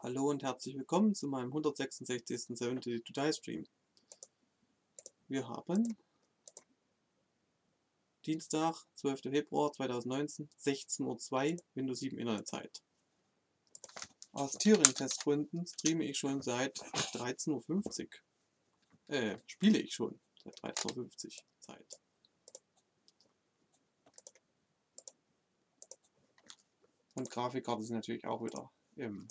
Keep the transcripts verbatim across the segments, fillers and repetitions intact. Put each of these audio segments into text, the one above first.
Hallo und herzlich willkommen zu meinem hundertsechsundsechzigsten seventy to Die Stream. Wir haben Dienstag, zwölfter Februar zweitausendneunzehn, sechzehn Uhr zwei, Windows sieben Internetzeit. Aus Turing-Testgründen streame ich schon seit dreizehn Uhr fünfzig. Äh, spiele ich schon seit dreizehn Uhr fünfzig Zeit. Und Grafikkarte sind natürlich auch wieder im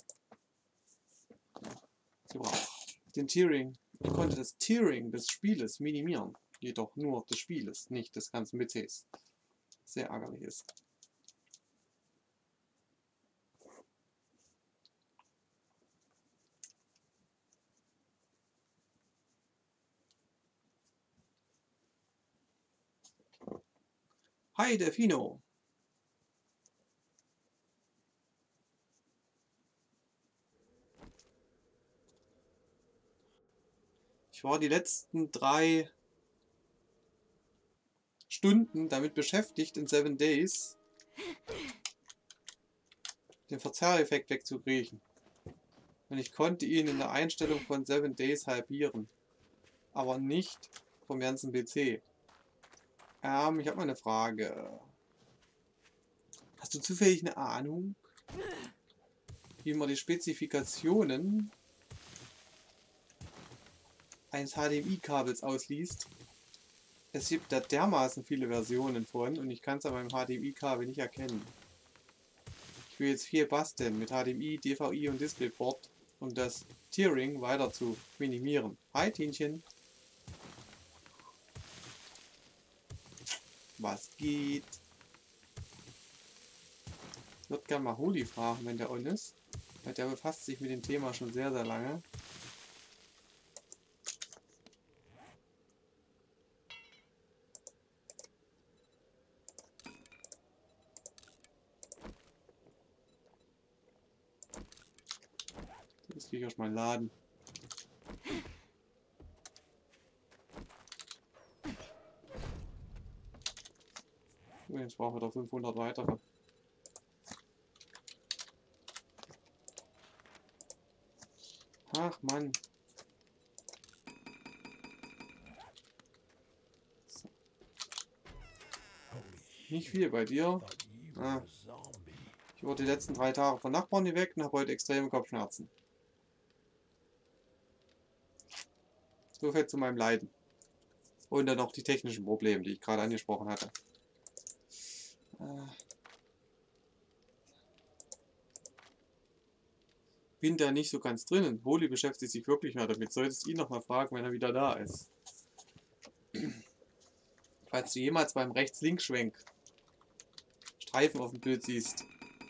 Gebrauch. Den Tiering, ich konnte das Tiering des Spieles minimieren, jedoch nur des Spieles, nicht des ganzen P Cs. Sehr ärgerlich ist. Hi Delfino! Ich war die letzten drei Stunden damit beschäftigt, in Seven Days den Verzerreffekt wegzukriegen. Und ich konnte ihn in der Einstellung von Seven Days halbieren. Aber nicht vom ganzen P C. Ähm, ich habe mal eine Frage. Hast du zufällig eine Ahnung, wie man die Spezifikationen eines H D M I-Kabels ausliest? Es gibt da dermaßen viele Versionen von und ich kann es an meinem H D M I-Kabel nicht erkennen. Ich will jetzt viel basteln mit H D M I, D V I und DisplayPort, um das Tiering weiter zu minimieren. Hi Tinchen! Was geht? Ich würde gerne mal Holi fragen, wenn der on ist. Weil der befasst sich mit dem Thema schon sehr, sehr lange. Jetzt gehe ich auf meinen Laden. Oh, jetzt brauchen wir doch fünfhundert weitere. Ach Mann. So. Nicht viel bei dir. Ah. Ich wurde die letzten drei Tage von Nachbarn geweckt und habe heute extreme Kopfschmerzen. So viel zu meinem Leiden. Und dann noch die technischen Probleme, die ich gerade angesprochen hatte. Bin da nicht so ganz drinnen. Holi beschäftigt sich wirklich mehr damit. Solltest ihn noch mal fragen, wenn er wieder da ist. Falls du jemals beim Rechts-Links-Schwenk Streifen auf dem Bild siehst.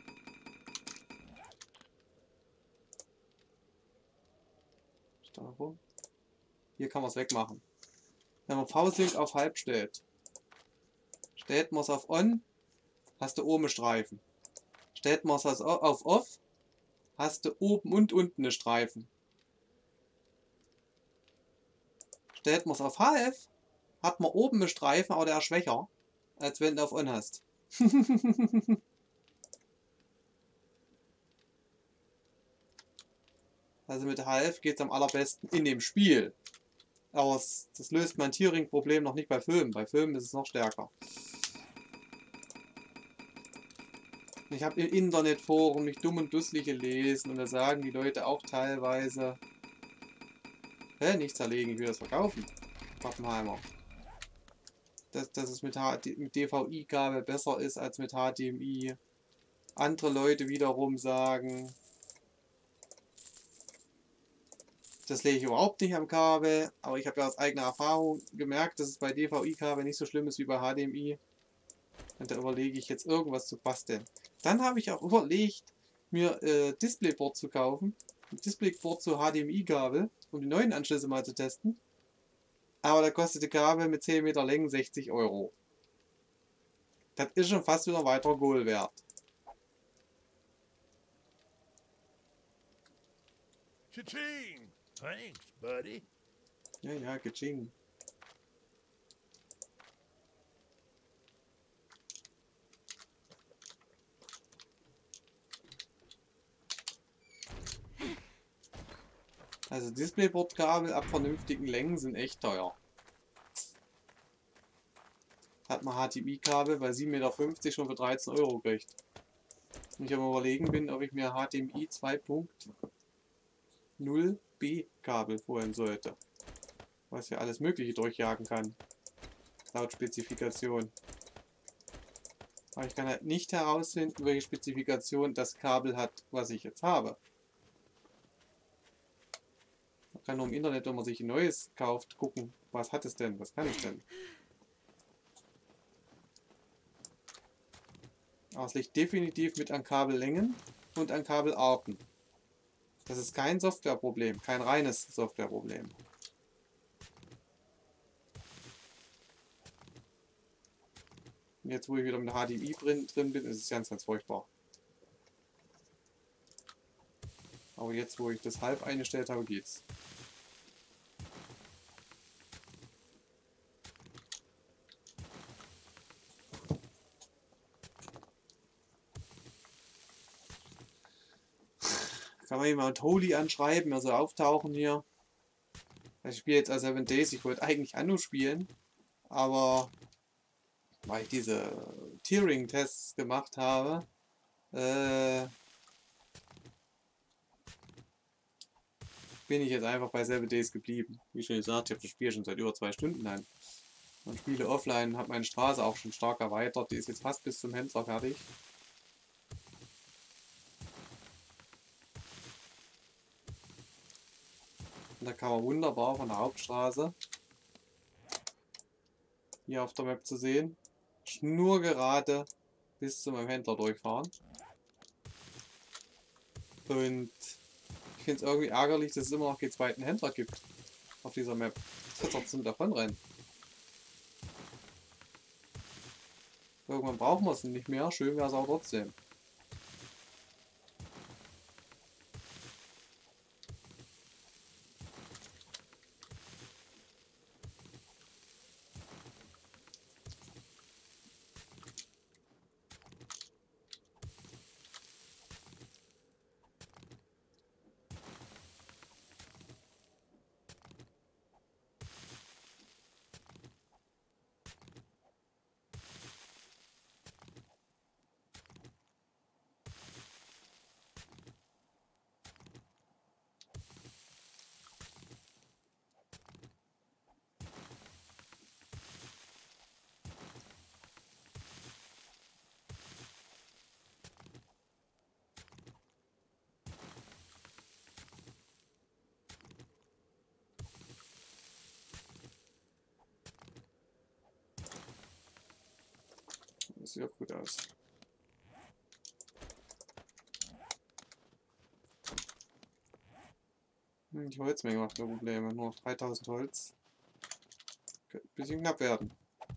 Steuerung. Hier kann man es wegmachen. Wenn man V-Sync auf halb stellt, stellt man es auf On, hast du oben Streifen. Stellt man es auf Off, hast du oben und unten eine Streifen. Stellt man es auf Half, hat man oben eine Streifen, aber der ist schwächer, als wenn du auf On hast. Also mit Half geht es am allerbesten in dem Spiel. Aber es, das löst mein Tiering-Problem noch nicht bei Filmen. Bei Filmen ist es noch stärker. Ich habe im Internetforum mich dumm und dusselig gelesen und da sagen die Leute auch teilweise, hä, nicht zerlegen, ich will das verkaufen. Pappenheimer. Dass, dass es mit, mit D V I-Kabel besser ist als mit H D M I. Andere Leute wiederum sagen, das lege ich überhaupt nicht am Kabel, aber ich habe ja aus eigener Erfahrung gemerkt, dass es bei D V I-Kabel nicht so schlimm ist wie bei H D M I. Und da überlege ich jetzt irgendwas zu basteln. Dann habe ich auch überlegt, mir äh, DisplayPort zu kaufen. Ein DisplayPort zu H D M I-Kabel, um die neuen Anschlüsse mal zu testen. Aber da kostet die Kabel mit zehn Meter Längen sechzig Euro. Das ist schon fast wieder weiter Goal wert. Cha-ching! Thanks, buddy. Ja, ja, Geching. Also Displayport-Kabel ab vernünftigen Längen sind echt teuer. Hat man H D M I-Kabel bei sieben Meter fünfzig schon für dreizehn Euro gekriegt. Und ich am überlegen bin, ob ich mir H D M I zwei Punkt null B Kabel holen sollte. Was ja alles Mögliche durchjagen kann. Laut Spezifikation. Aber ich kann halt nicht herausfinden, welche Spezifikation das Kabel hat, was ich jetzt habe. Man kann nur im Internet, wenn man sich ein neues kauft, gucken, was hat es denn, was kann es denn. Aber es liegt definitiv mit an Kabellängen und an Kabelarten. Das ist kein Softwareproblem, kein reines Softwareproblem. Jetzt, wo ich wieder mit H D M I drin, drin bin, ist es ganz, ganz furchtbar. Aber jetzt, wo ich das halb eingestellt habe, geht's. Kann man jemand Holy anschreiben, also auftauchen hier. Ich spiele jetzt als Seven Days, ich wollte eigentlich Anno spielen, aber weil ich diese Tiering-Tests gemacht habe, äh, bin ich jetzt einfach bei Seven Days geblieben. Wie schon gesagt, ich habe das Spiel schon seit über zwei Stunden an. Und spiele offline, habe meine Straße auch schon stark erweitert, die ist jetzt fast bis zum Händler fertig. Und da kann man wunderbar von der Hauptstraße hier auf der Map zu sehen, schnurgerade bis zu meinem Händler durchfahren. Und ich finde es irgendwie ärgerlich, dass es immer noch keinen zweiten Händler gibt auf dieser Map. Das wird trotzdem davonrennen. Irgendwann brauchen wir es nicht mehr, schön wäre es auch trotzdem. Das sieht auch gut aus. Die Holzmenge macht nur Probleme. Nur noch dreitausend Holz. Könnte ein bisschen knapp werden.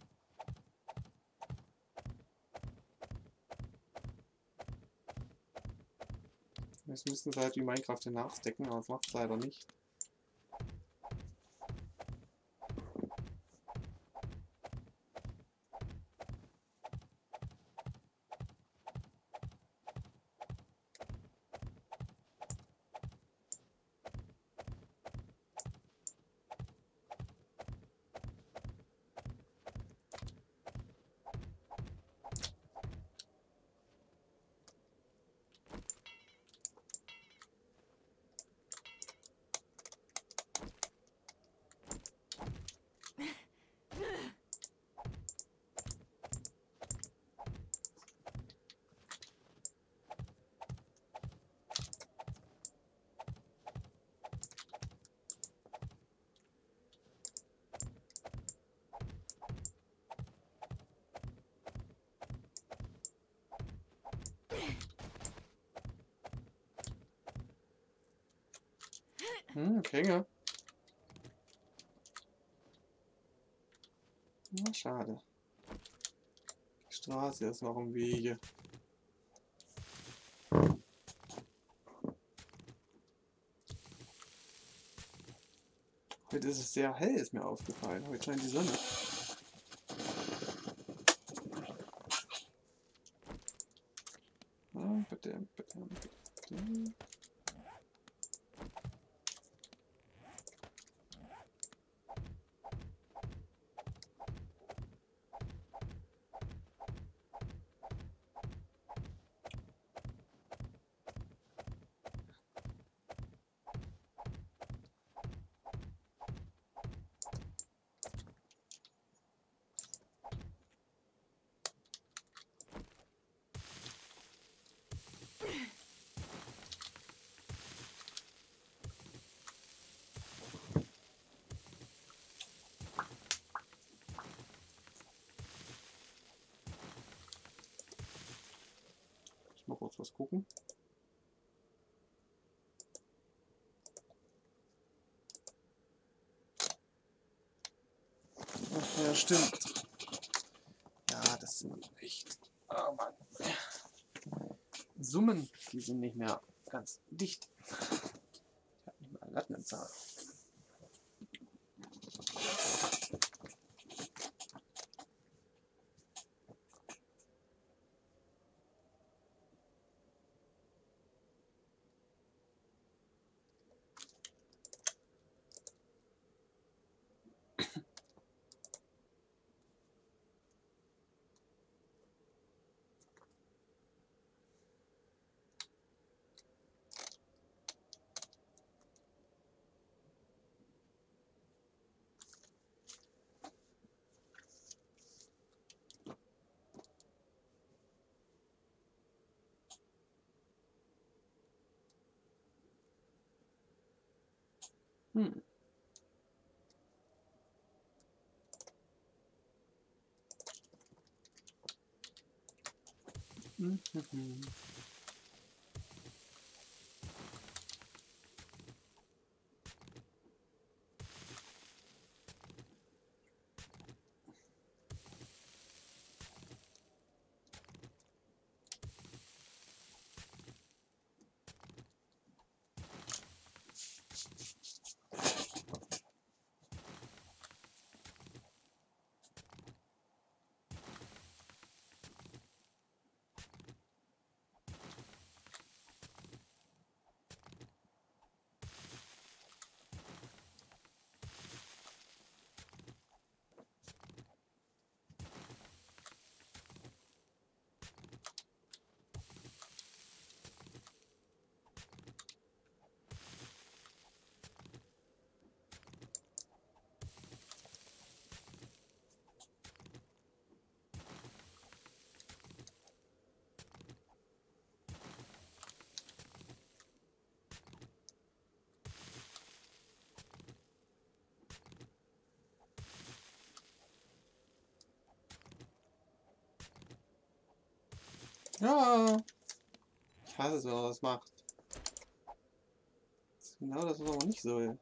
Jetzt müssten sie halt wie Minecraft hier nachstecken, aber das macht es leider nicht. Hm, Klinge. Na, schade. Die Straße ist noch im Wege. Heute ist es sehr hell, ist mir aufgefallen. Heute scheint die Sonne. Ah, bitte, bitte, bitte. Ich mal kurz was gucken. Ach ja, stimmt. Ja, das sind echt... Oh Mann. Summen, die sind nicht mehr ganz dicht. Ich habe nicht mal Latten im Zahl. Hm. Mhm. Ja, ich hasse es, wenn man das macht. Das ist genau das, was man nicht soll.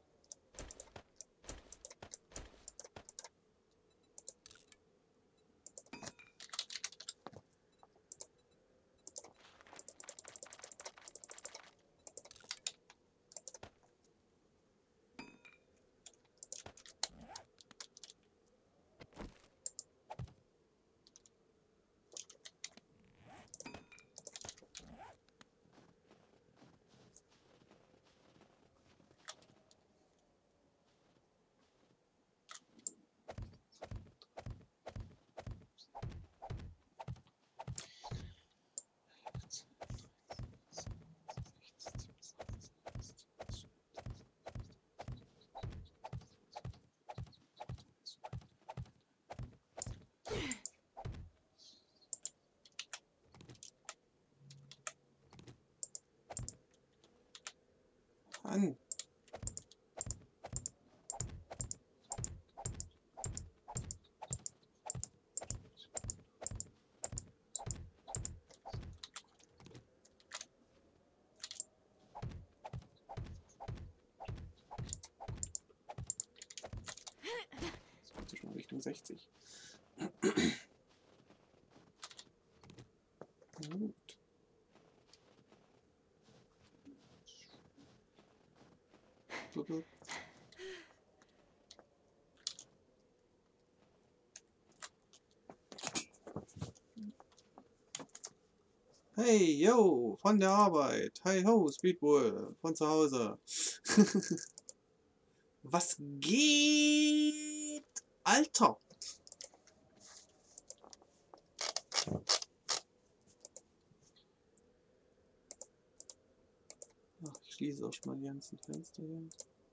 An. Das geht schon Richtung sechzig. Gut. Hey, yo, von der Arbeit. Hi ho, Speedbull, von zu Hause. Was geht? Alter! Ach, ich schließe auch schon mal die ganzen Fenster hier.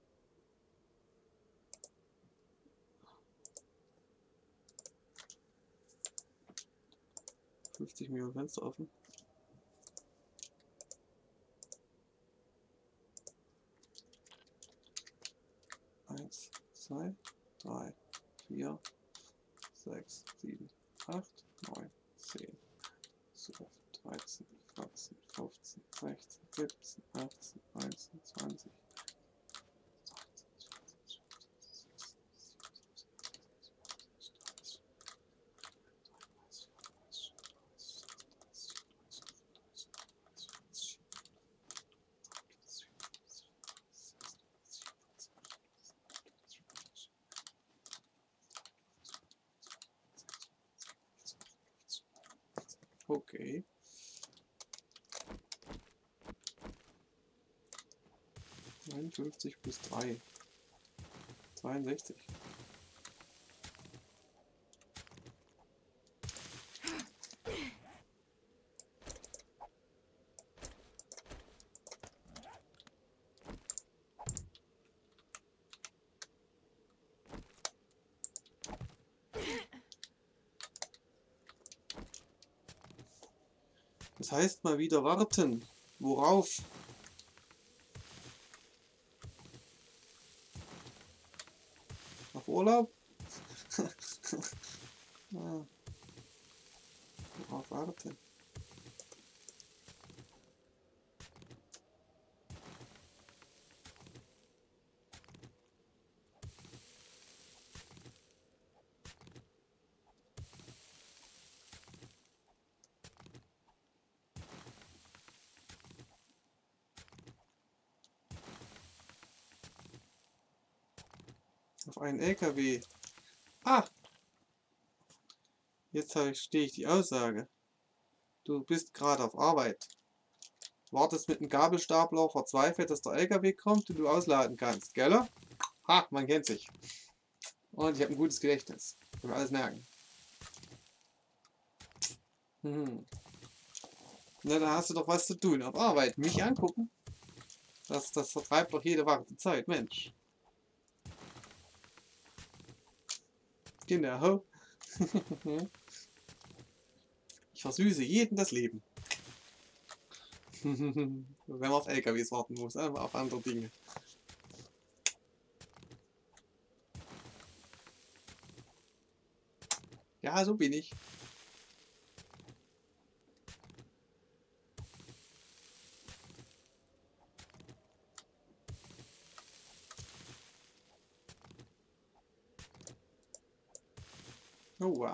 fünfzig Millionen Fenster offen. eins, zwei, drei, vier, sechs, sieben, acht, neun, zehn, zwölf, dreizehn, vierzehn, sechzehn, siebzehn, achtzehn, neunzehn, zwanzig. Okay. neunundfünfzig plus drei. zweiundsechzig. Das heißt mal wieder warten. Worauf? Auf Urlaub? Ah, worauf warten? Auf einen L K W. Ah! Jetzt verstehe ich die Aussage. Du bist gerade auf Arbeit. Wartest mit dem Gabelstapler verzweifelt, dass der L K W kommt und du ausladen kannst, gell? Ha, man kennt sich. Und ich habe ein gutes Gedächtnis. Ich kann alles merken. Hm. Na, da hast du doch was zu tun. Auf Arbeit. Mich angucken. Das, das vertreibt doch jede warte Zeit, Mensch. Genau. Ich versüße jeden das Leben. Wenn man auf L K Ws warten muss, aber auf andere Dinge. Ja, so bin ich. Oh, wow.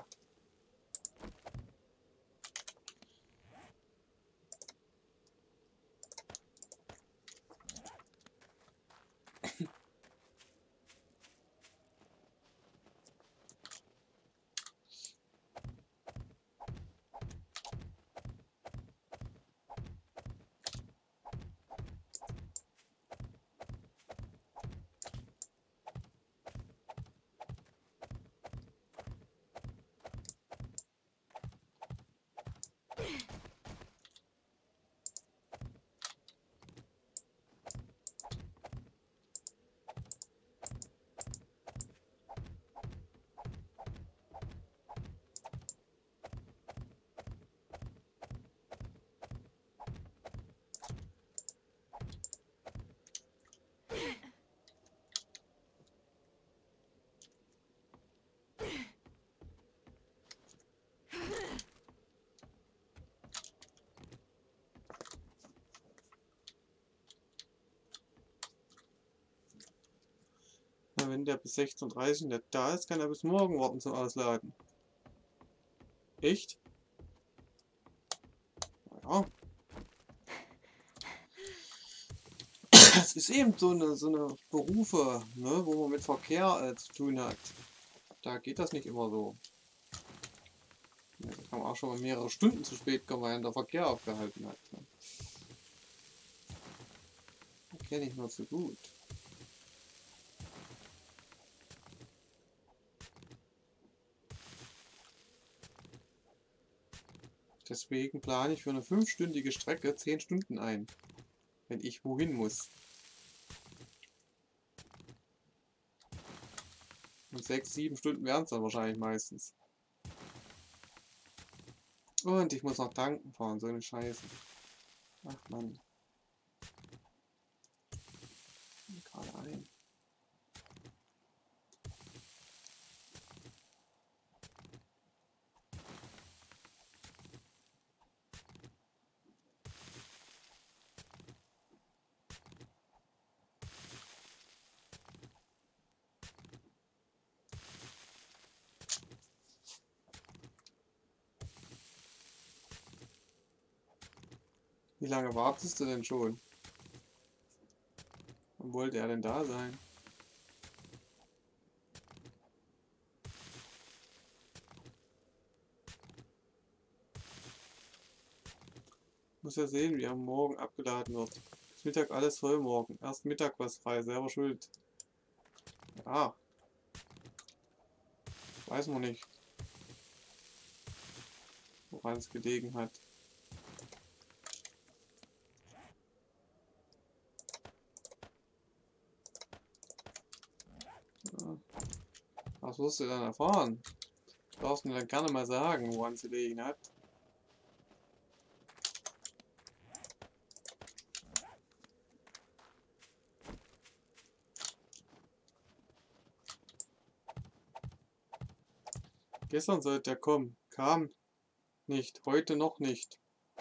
Na, wenn der bis sechzehn Uhr dreißig nicht da ist, kann er bis morgen warten zum Ausladen. Echt? Ja. Das ist eben so eine, so eine Berufe, ne, wo man mit Verkehr äh, zu tun hat. Da geht das nicht immer so. Ja, da kann man auch schon mal mehrere Stunden zu spät kommen, weil der Verkehr aufgehalten hat. Ne. Das kenne ich nur zu gut. Deswegen plane ich für eine fünfstündige Strecke zehn Stunden ein, wenn ich wohin muss. Und sechs, sieben Stunden werden es dann wahrscheinlich meistens. Und ich muss noch tanken fahren, so eine Scheiße. Ach Mann. Gerade ein. Wie lange wartest du denn schon? Wann wollte er denn da sein? Muss ja sehen, wie am Morgen abgeladen wird. Bis Mittag alles voll morgen. Erst Mittag was frei, selber schuld. Ja. Weiß man nicht, woran es gelegen hat. Ja. Was wirst du dann erfahren? Du darfst mir dann gerne mal sagen, woran es gelegen hat. Gestern sollte er kommen. Kam nicht. Heute noch nicht.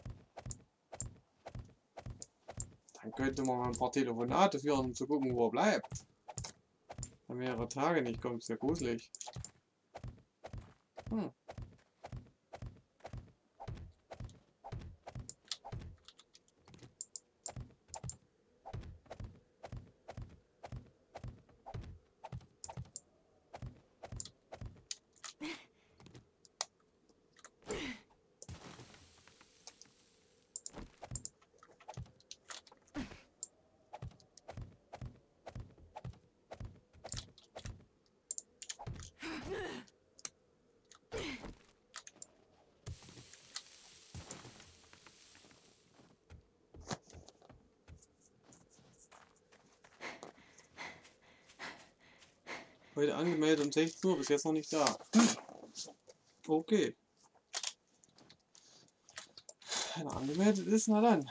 Dann könnte man mal ein paar Telefonate führen, um zu gucken, wo er bleibt. Wenn mehrere Tage nicht kommt, ist ja gruselig. Hm. Heute angemeldet um sechzehn Uhr, bis jetzt noch nicht da. Okay. Wenn er angemeldet ist, na dann.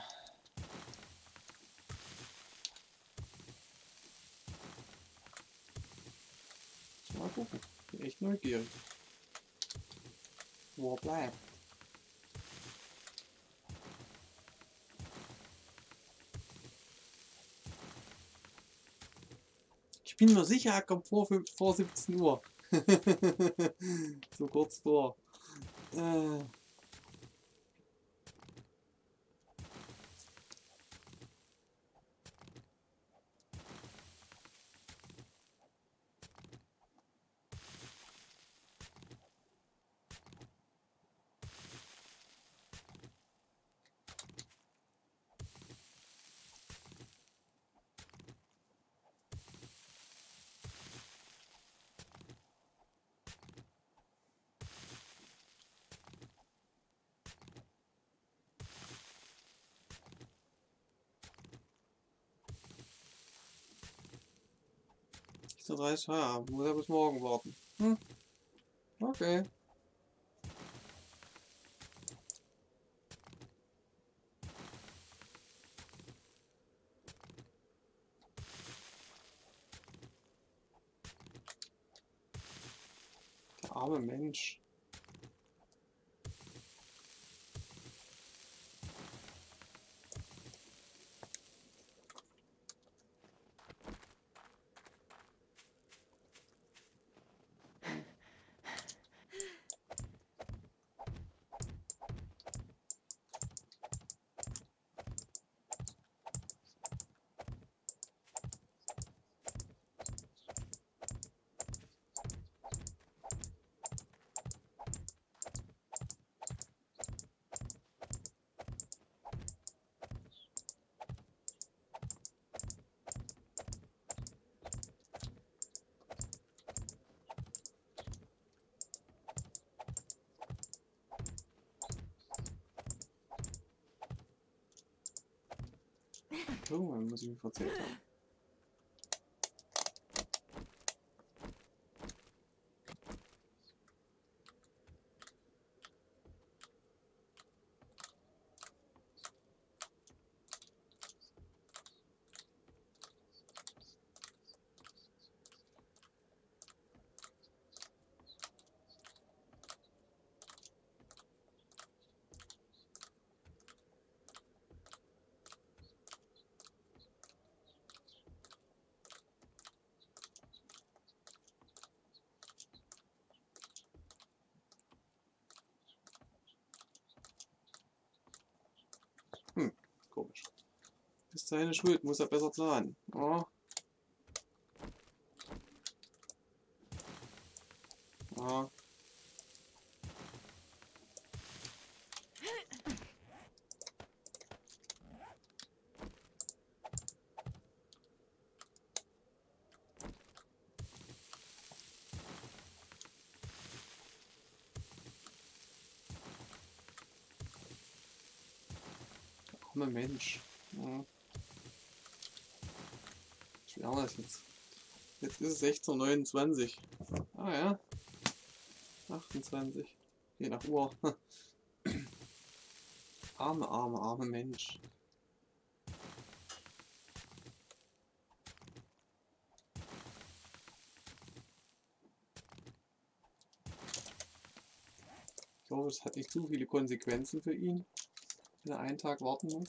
Mal gucken. Bin echt neugierig. Wo er bleibt. Ich bin mir sicher, er kommt vor, vor siebzehn Uhr. So kurz vor. Äh. dreißig, ja, muss er bis morgen warten. Hm. Okay. Der arme Mensch. Irgendwann muss ich mich verzählt haben. komisch. Ist seine Schuld, muss er besser planen. Oh. Oh. Armer Mensch. Ja. Wie haben wir das jetzt? Jetzt ist es sechzehn Uhr neunundzwanzig. Ah ja. achtundzwanzig. Je nach Uhr. Arme, arme, arme Mensch. Ich hoffe, es hat nicht zu viele Konsequenzen für ihn, wenn er einen Tag warten muss.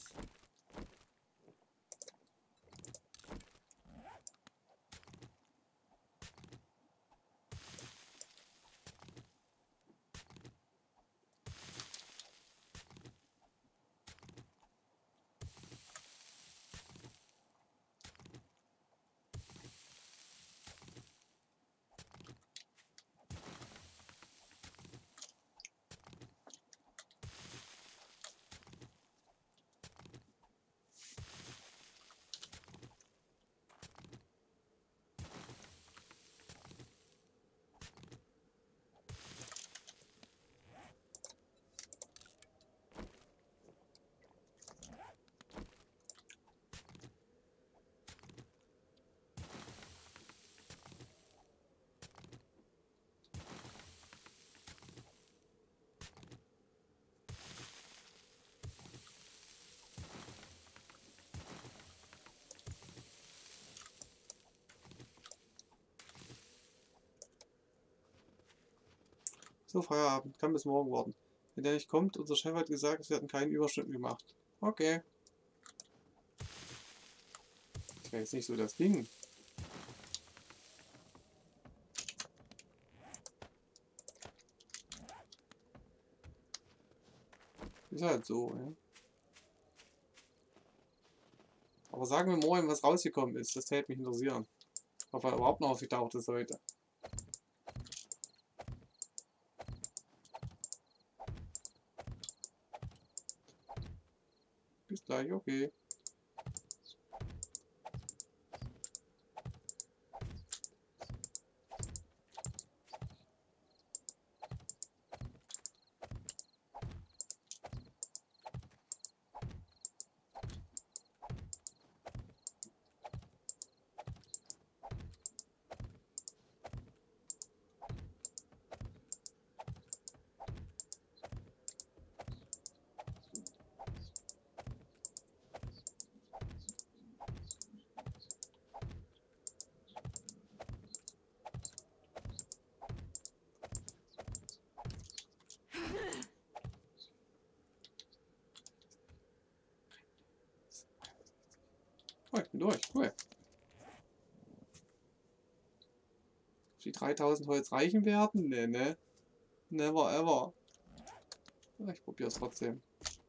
So, Feierabend. Kann bis morgen warten. Wenn der nicht kommt, unser Chef hat gesagt, es werden keine Überstunden gemacht. Okay. Das wäre jetzt nicht so das Ding. Ist halt so, ja. Aber sagen wir morgen, was rausgekommen ist. Das täte mich interessieren. Ob er überhaupt noch aufgetaucht ist heute. Bis gleich, okay. Oh, ich bin durch. Cool. Die dreitausend Holz reichen werden? Ne, ne. Never ever. Ich probiere es trotzdem.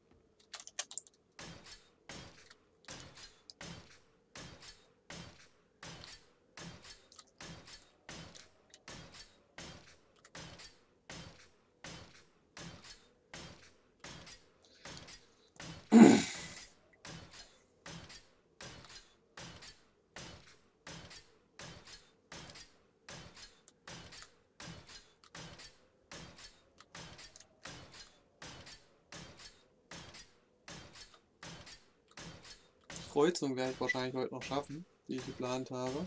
Kreuzung werde ich wahrscheinlich heute noch schaffen, die ich geplant habe.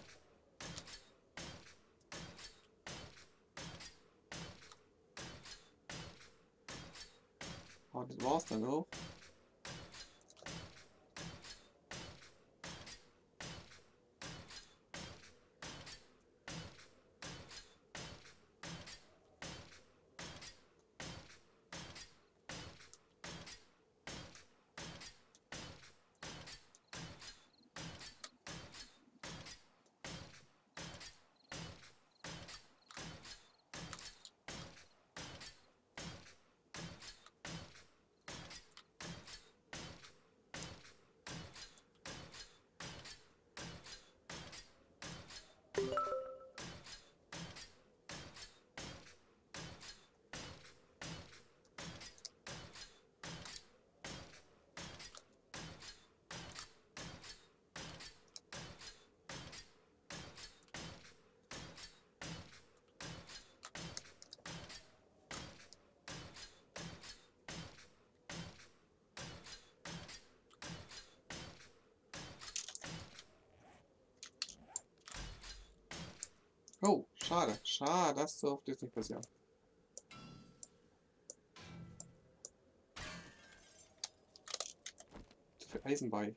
Aber das war's dann auch. Oh, schade. Schade, das durfte jetzt nicht passieren. Für Eisenbahn.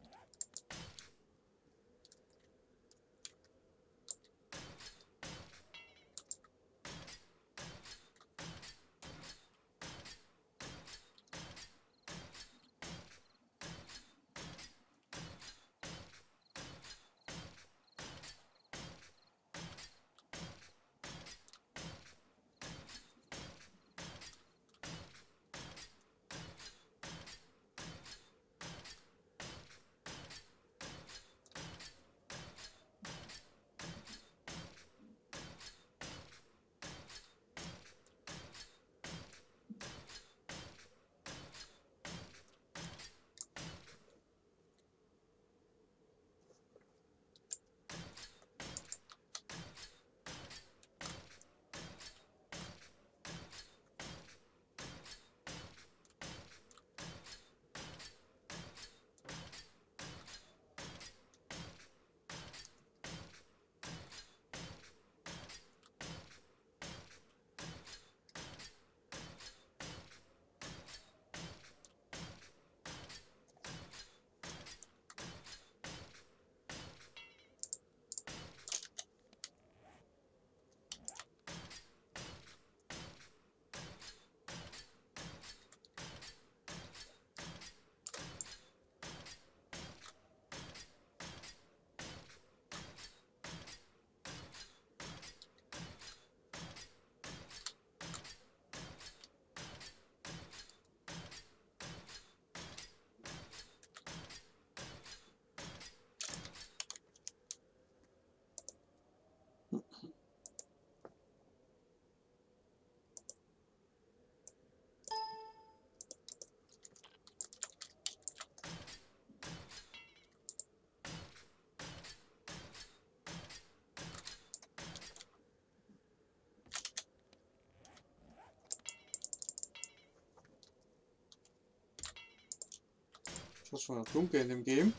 Es ist schon noch dunkel in dem Game.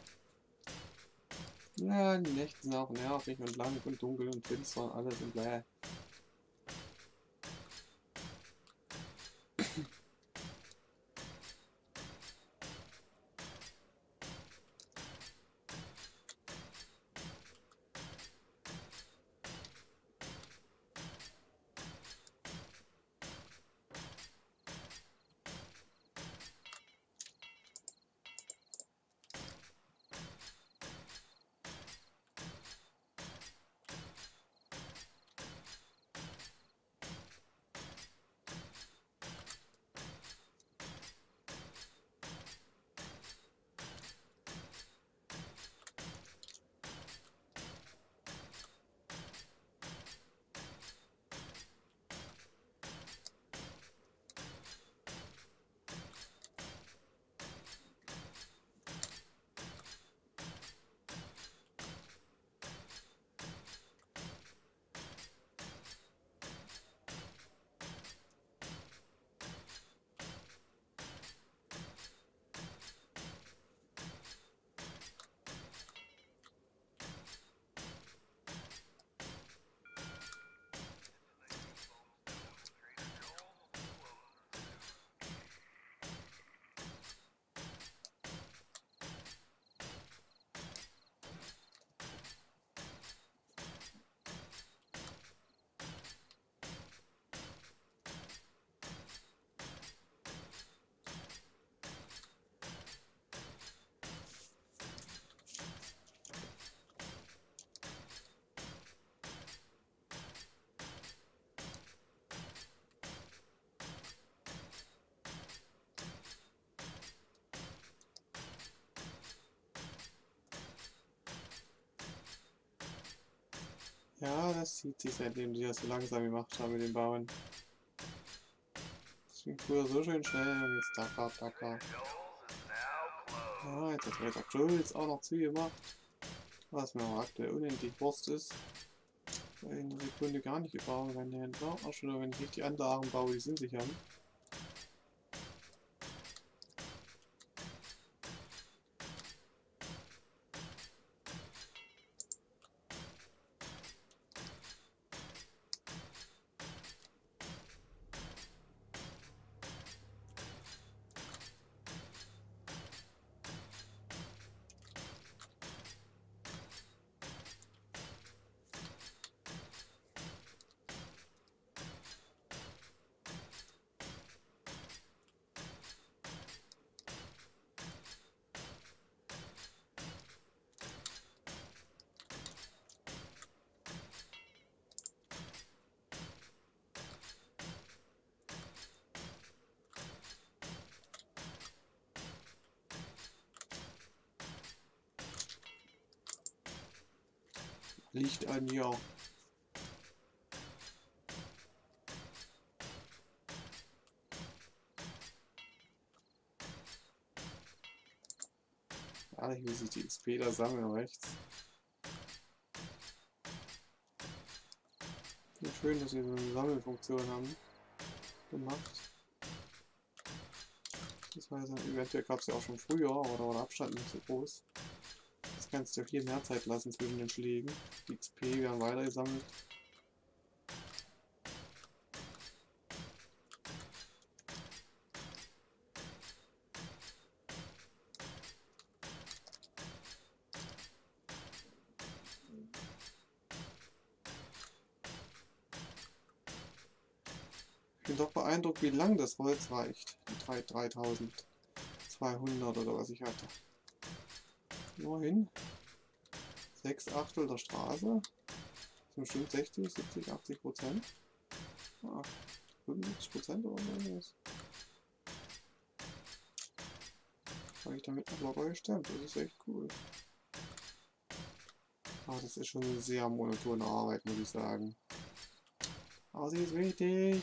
Ja, die Nächte sind auch nervig und lang und dunkel und finster und alles und bläh. Ja, das zieht sich, seitdem die das so langsam gemacht haben mit dem Bauen. Das ging früher so schön schnell und jetzt dacker, dacker. Ja, jetzt hat Trader Jules auch noch zugemacht. Was mir auch aktuell unendlich Wurst ist. Weil in einer Sekunde gar nicht gebaut werden die Händler. Auch schon, wenn ich nicht die Anlagen baue, die sind sich haben. Licht an hier. Ehrlich, wie sich die X P da sammeln rechts. Ja, schön, dass sie so eine Sammelfunktion haben gemacht. Das war ja, eventuell gab es ja auch schon früher, aber da war der Abstand nicht so groß. Das kannst du ja viel mehr Zeit lassen zwischen den Schlägen. Die X P werden weiter gesammelt. Ich bin doch beeindruckt, wie lang das Holz reicht. Die dreitausendzweihundert oder was ich hatte. Immerhin. sechs Achtel der Straße. Das sind bestimmt sechzig, siebzig, achtzig Prozent. Ah, fünfundsiebzig Prozent oder was? Habe ich damit noch locker gestemmt. Das ist echt cool. Aber das ist schon eine sehr monotone Arbeit, muss ich sagen. Aber sie ist wichtig.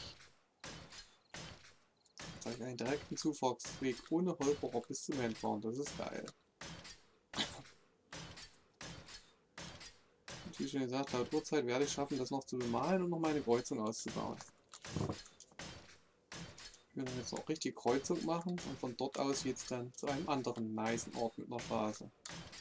Jetzt habe ich einen direkten Zufahrtsweg ohne Holperer bis zum Endfahren. Das ist geil. Und wie schon gesagt, laut Uhrzeit werde ich schaffen, das noch zu bemalen und noch meine Kreuzung auszubauen. Ich will dann jetzt auch richtig Kreuzung machen und von dort aus geht es dann zu einem anderen nicen Ort mit einer Straße.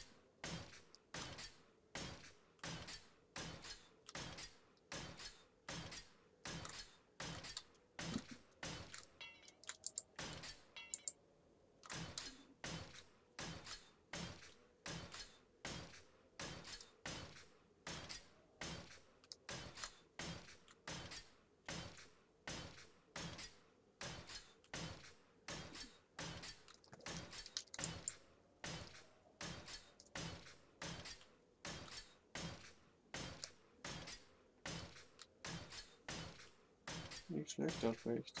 Nicht schlecht, das recht.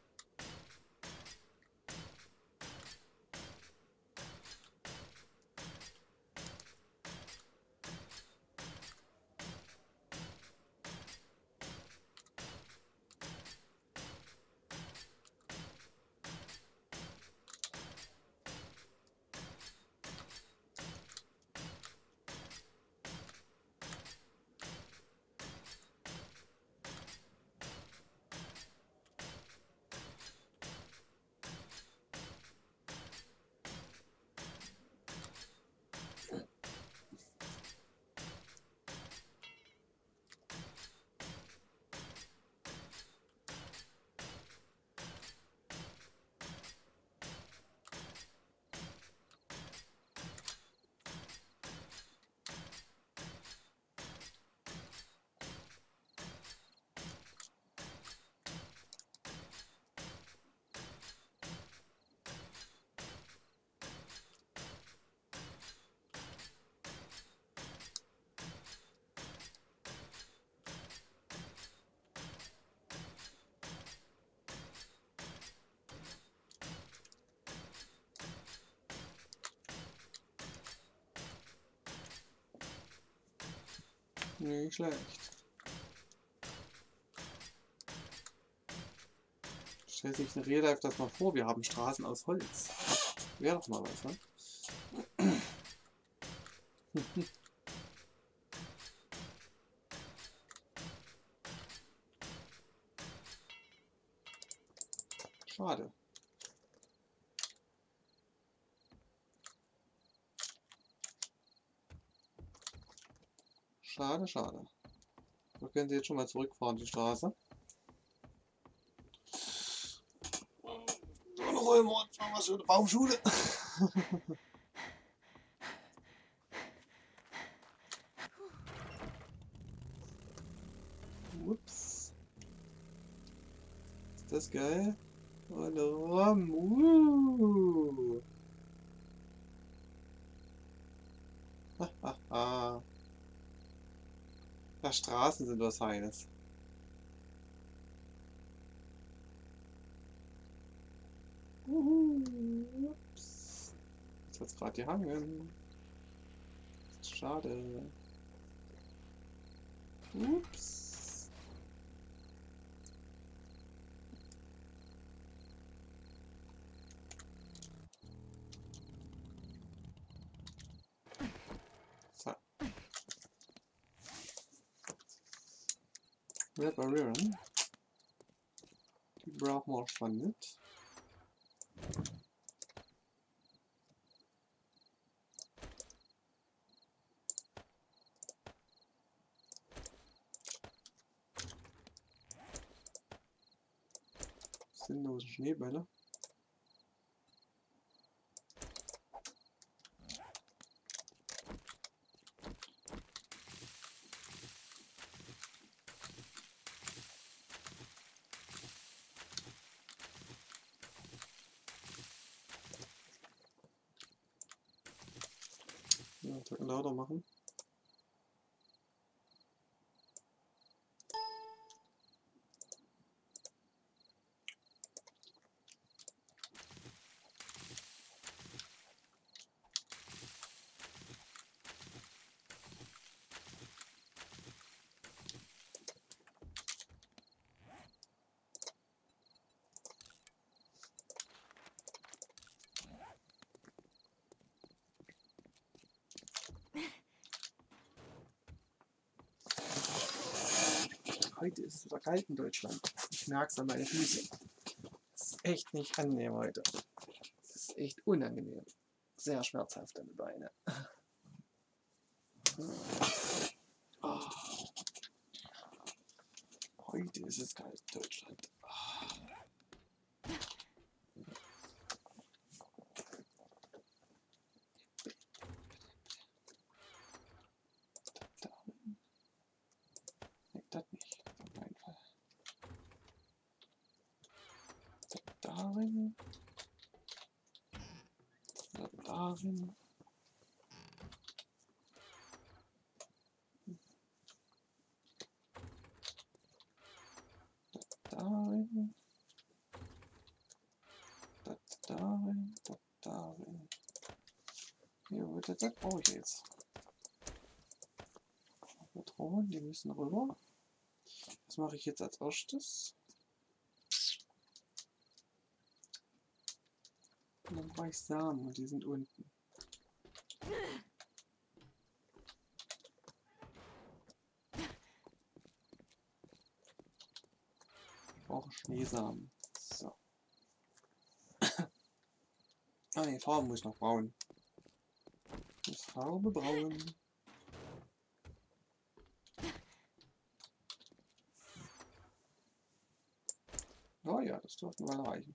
Nicht schlecht. Stellt sich in Real Life das mal vor, wir haben Straßen aus Holz. Wäre doch mal was, ne? Schade. Schade, schade. Da können Sie jetzt schon mal zurückfahren, die Straße. Dann holen wir uns mal was für eine Baumschule. Ups. Ist das geil? Und rum. Uh. Hahaha. Ja, Straßen sind was Feines. Uhu. Ups. Jetzt hat's gerade gehangen. Schade. Ups. So. Reparieren. Die brauchen wir schon nicht. Sinnlose Schneebälle. Ja, Tacken lauter machen. Heute ist es wieder kalt in Deutschland. Ich merke es an meinen Füßen. Es ist echt nicht angenehm heute. Es ist echt unangenehm. Sehr schmerzhaft an den Beinen. Oh. Heute ist es kalt in Deutschland. Das nicht, auf keinen Fall. Das darin. Das darin. Das darin. Das darin. Das darin. Ja, das, das brauche ich jetzt. Patronen, die müssen rüber. Was mache ich jetzt als erstes? Und dann brauche ich Samen und die sind unten. Ich brauche Schneesamen. So. Ah, die Farbe muss ich noch brauen. Ich muss Farbe brauen. Oh ja, das dürfte mal reichen.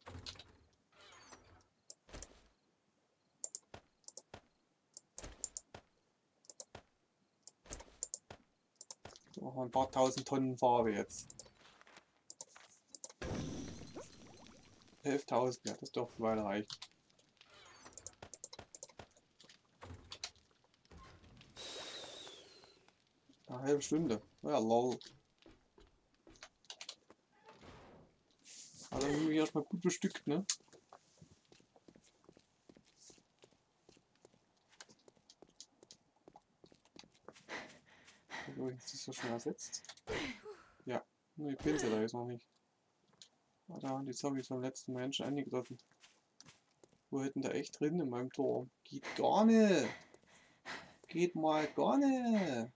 Wir machen ein paar tausend Tonnen Farbe jetzt. elftausend, ja, das dürfte mal reichen. Eine halbe Stunde. Ja, lol. Also dann sind wir erstmal gut bestückt, ne? So, jetzt ist das schon ersetzt. Ja, nur die Pinsel da ist noch nicht. Ah, da haben die Zombies vom letzten Menschen angegriffen. Wo hätten da echt drin in meinem Tor? Geht gar nicht! Geht mal gar nicht!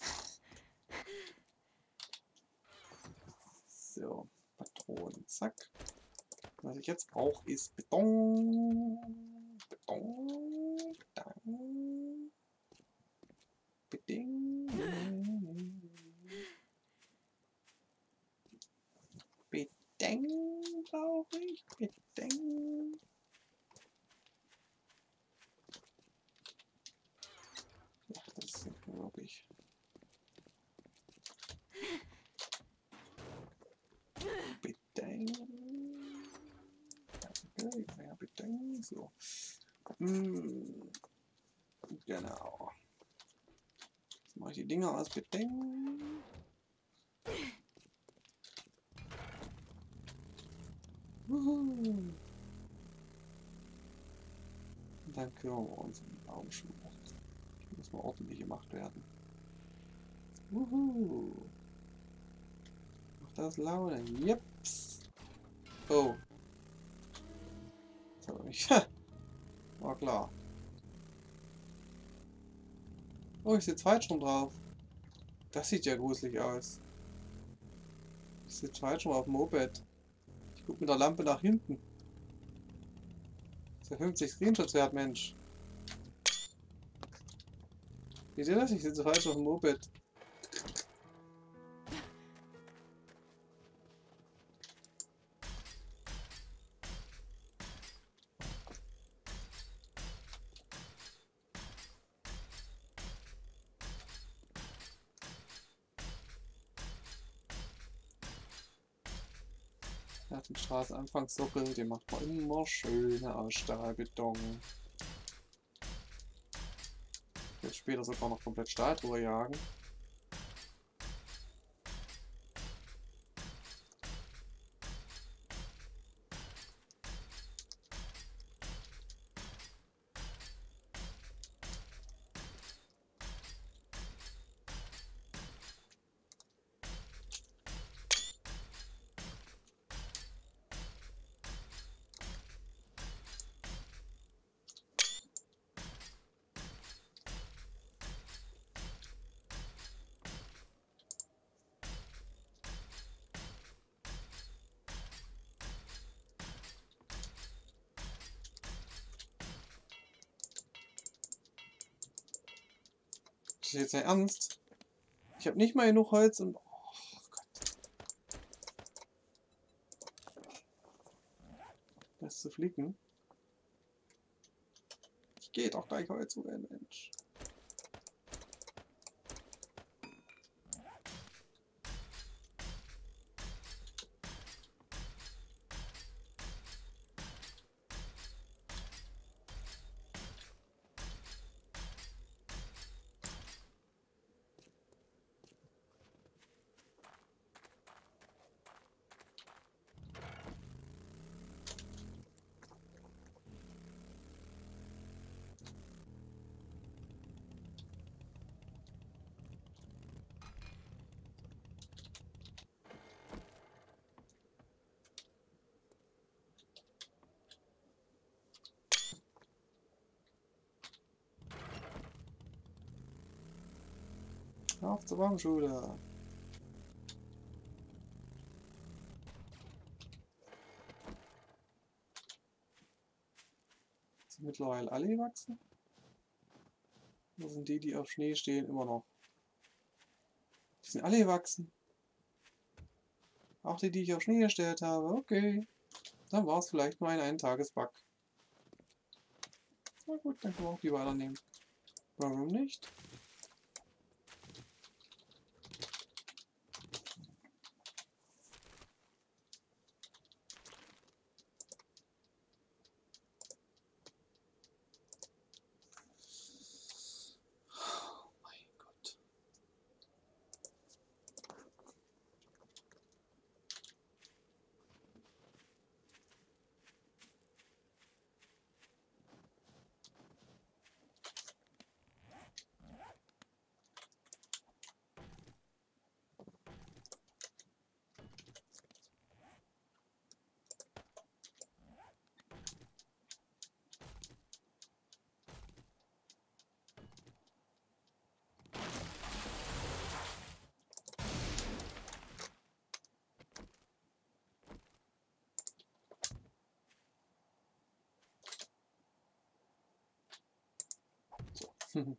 So, Patronen, zack. Was ich jetzt brauche, ist Beton. Beton. Beton. Beton. Beton brauche ich. Beton. Ach, das ist nicht mehr wirklich. Beton. Okay, mehr Beton. So. Hm. Genau. Jetzt mache ich die Dinger aus Beton. Wuhu. Und dann kümmern wir uns um die Baumschlucht. Die muss mal ordentlich gemacht werden. Wuhu. Macht das Laune? Jeps. Oh. Das aber nicht. War klar. Oh, ich sitze falsch rum drauf. Das sieht ja gruselig aus. Ich sitze falsch rum auf dem Moped. Ich gucke mit der Lampe nach hinten. Das ist ja fünfzig Screenshots wert, Mensch. Seht ihr das? Ich sitze falsch auf dem Moped. Ja, den Straßenanfangssockel, den macht man immer schöne aus Stahlbeton. Jetzt später sogar noch komplett Stahl drüber jagen. Das ist jetzt nicht ernst. Ich habe nicht mal genug Holz und... Oh Gott. Das zu flicken. Ich gehe doch gleich Holz holen, Mensch. Auf zur Baumschule. Sind mittlerweile alle gewachsen? Oder sind die, die auf Schnee stehen, immer noch? Die sind alle gewachsen. Auch die, die ich auf Schnee gestellt habe. Okay. Dann war es vielleicht nur ein Ein-Tages-Bug. Na gut, dann können wir auch die weiternehmen. Warum nicht? So.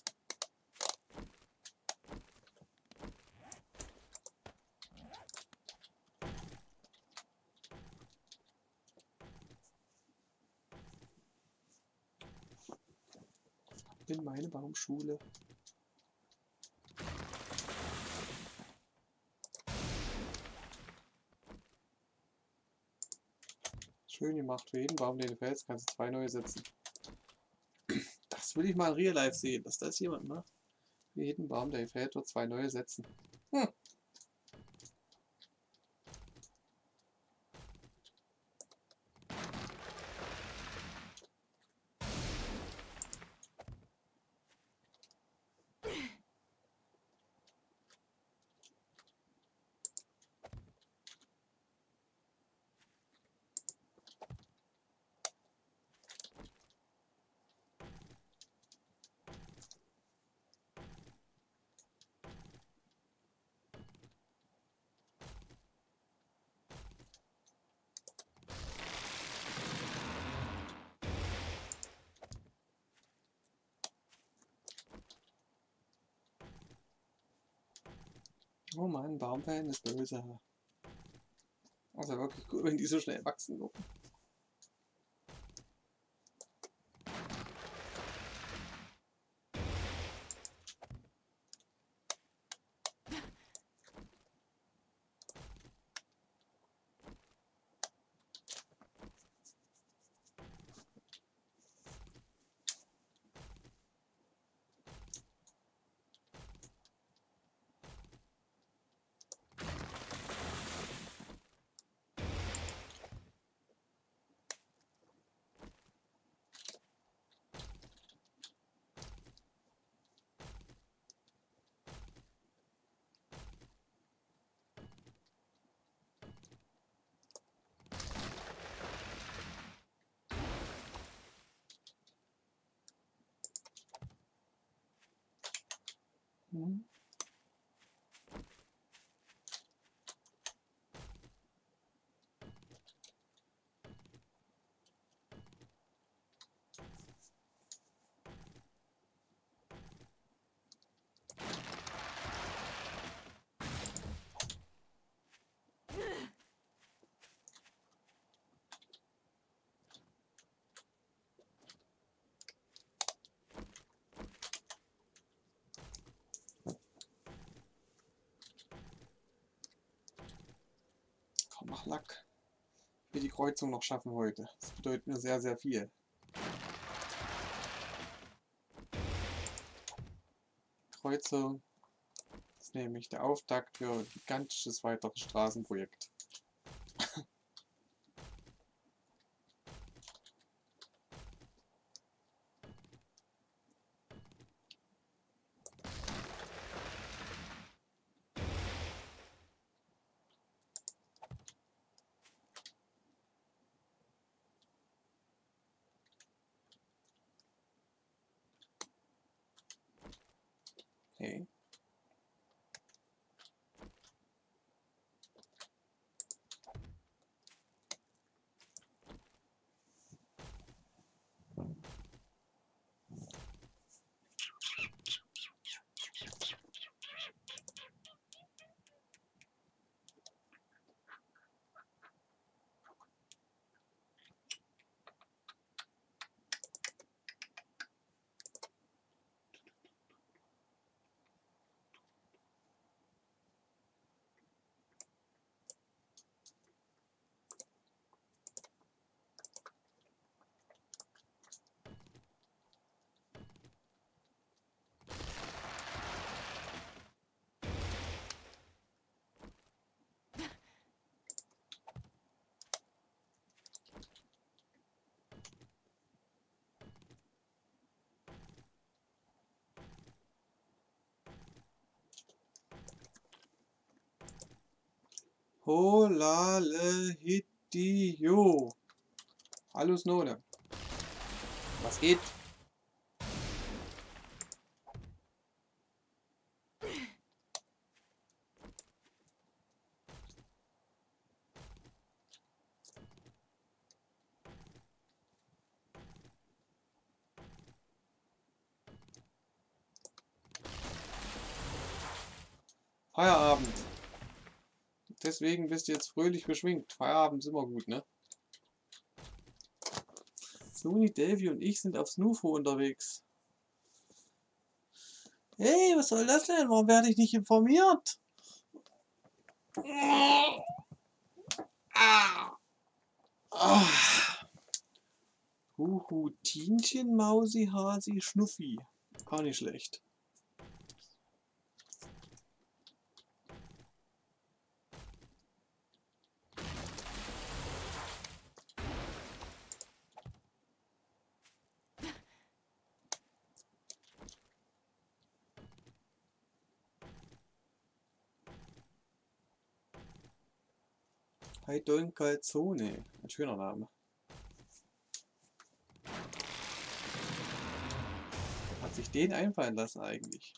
In meine Baumschule. Schön gemacht. Für jeden Baum, den du fällst, kannst du zwei neue setzen. Das will ich mal in Real Life sehen, dass das jemand macht. Für jeden Baum, der fällt, wird zwei neue setzen. Hm. Oh Mann, Baumfällen ist böse. Also wirklich cool, wenn die so schnell wachsen würden. Hm. Komm, mach Lack. Ich will die Kreuzung noch schaffen heute. Das bedeutet mir sehr, sehr viel. Kreuzung ist nämlich der Auftakt für ein gigantisches weiteres Straßenprojekt. Okay. Holale Hitio. Hallo Snowde. Was geht? Feierabend. Deswegen bist du jetzt fröhlich beschwingt. Feierabend ist immer gut, ne? Sony, Davy und ich sind auf Snufo unterwegs. Hey, was soll das denn? Warum werde ich nicht informiert? Ah. Huhu, Tienchen, Mausi, Hasi, Schnuffi. Gar nicht schlecht. Heidoln Calzone. Ein schöner Name. Hat sich den einfallen lassen eigentlich?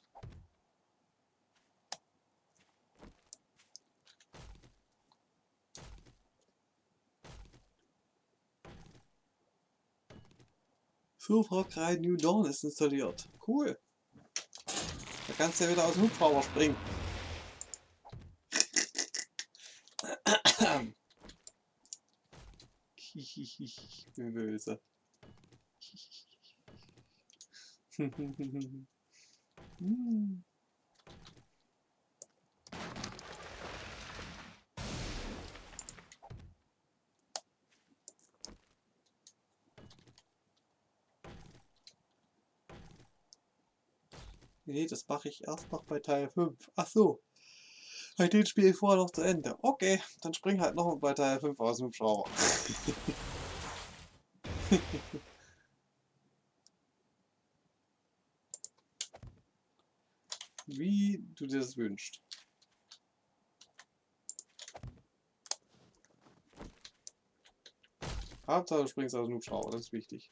So, Far Cry New Dawn ist installiert. Cool. Da kannst du ja wieder aus dem Hubschrauber springen. Ich bin böse. Hm. Nee, das mache ich erst noch bei Teil fünf. Ach so. Den spiele ich vorher noch zu Ende. Okay, dann spring halt noch bei Teil fünf aus dem Hubschrauber. Wie du dir das wünschst. Hauptsache du springst aus dem Hubschrauber, das ist wichtig.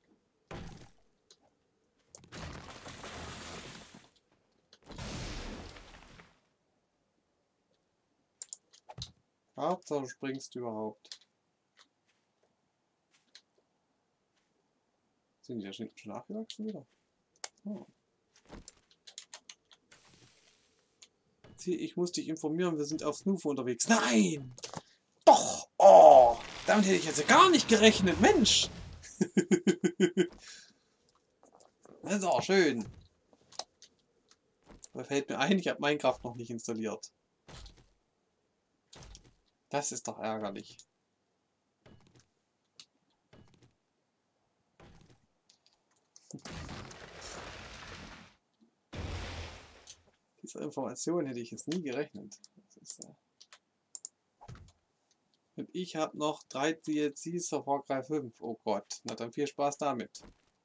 Hauptsache du springst überhaupt. Sind die ja schon nachgewachsen wieder? Oh. Ich muss dich informieren, wir sind auf Snoofer unterwegs. Nein! Doch! Oh! Damit hätte ich jetzt gar nicht gerechnet, Mensch! Das ist auch schön. Da fällt mir ein, ich habe Minecraft noch nicht installiert. Das ist doch ärgerlich. Diese Information hätte ich jetzt nie gerechnet. Das ist, äh Und ich habe noch drei D L Cs für Far Cry fünf. Oh Gott, na dann viel Spaß damit.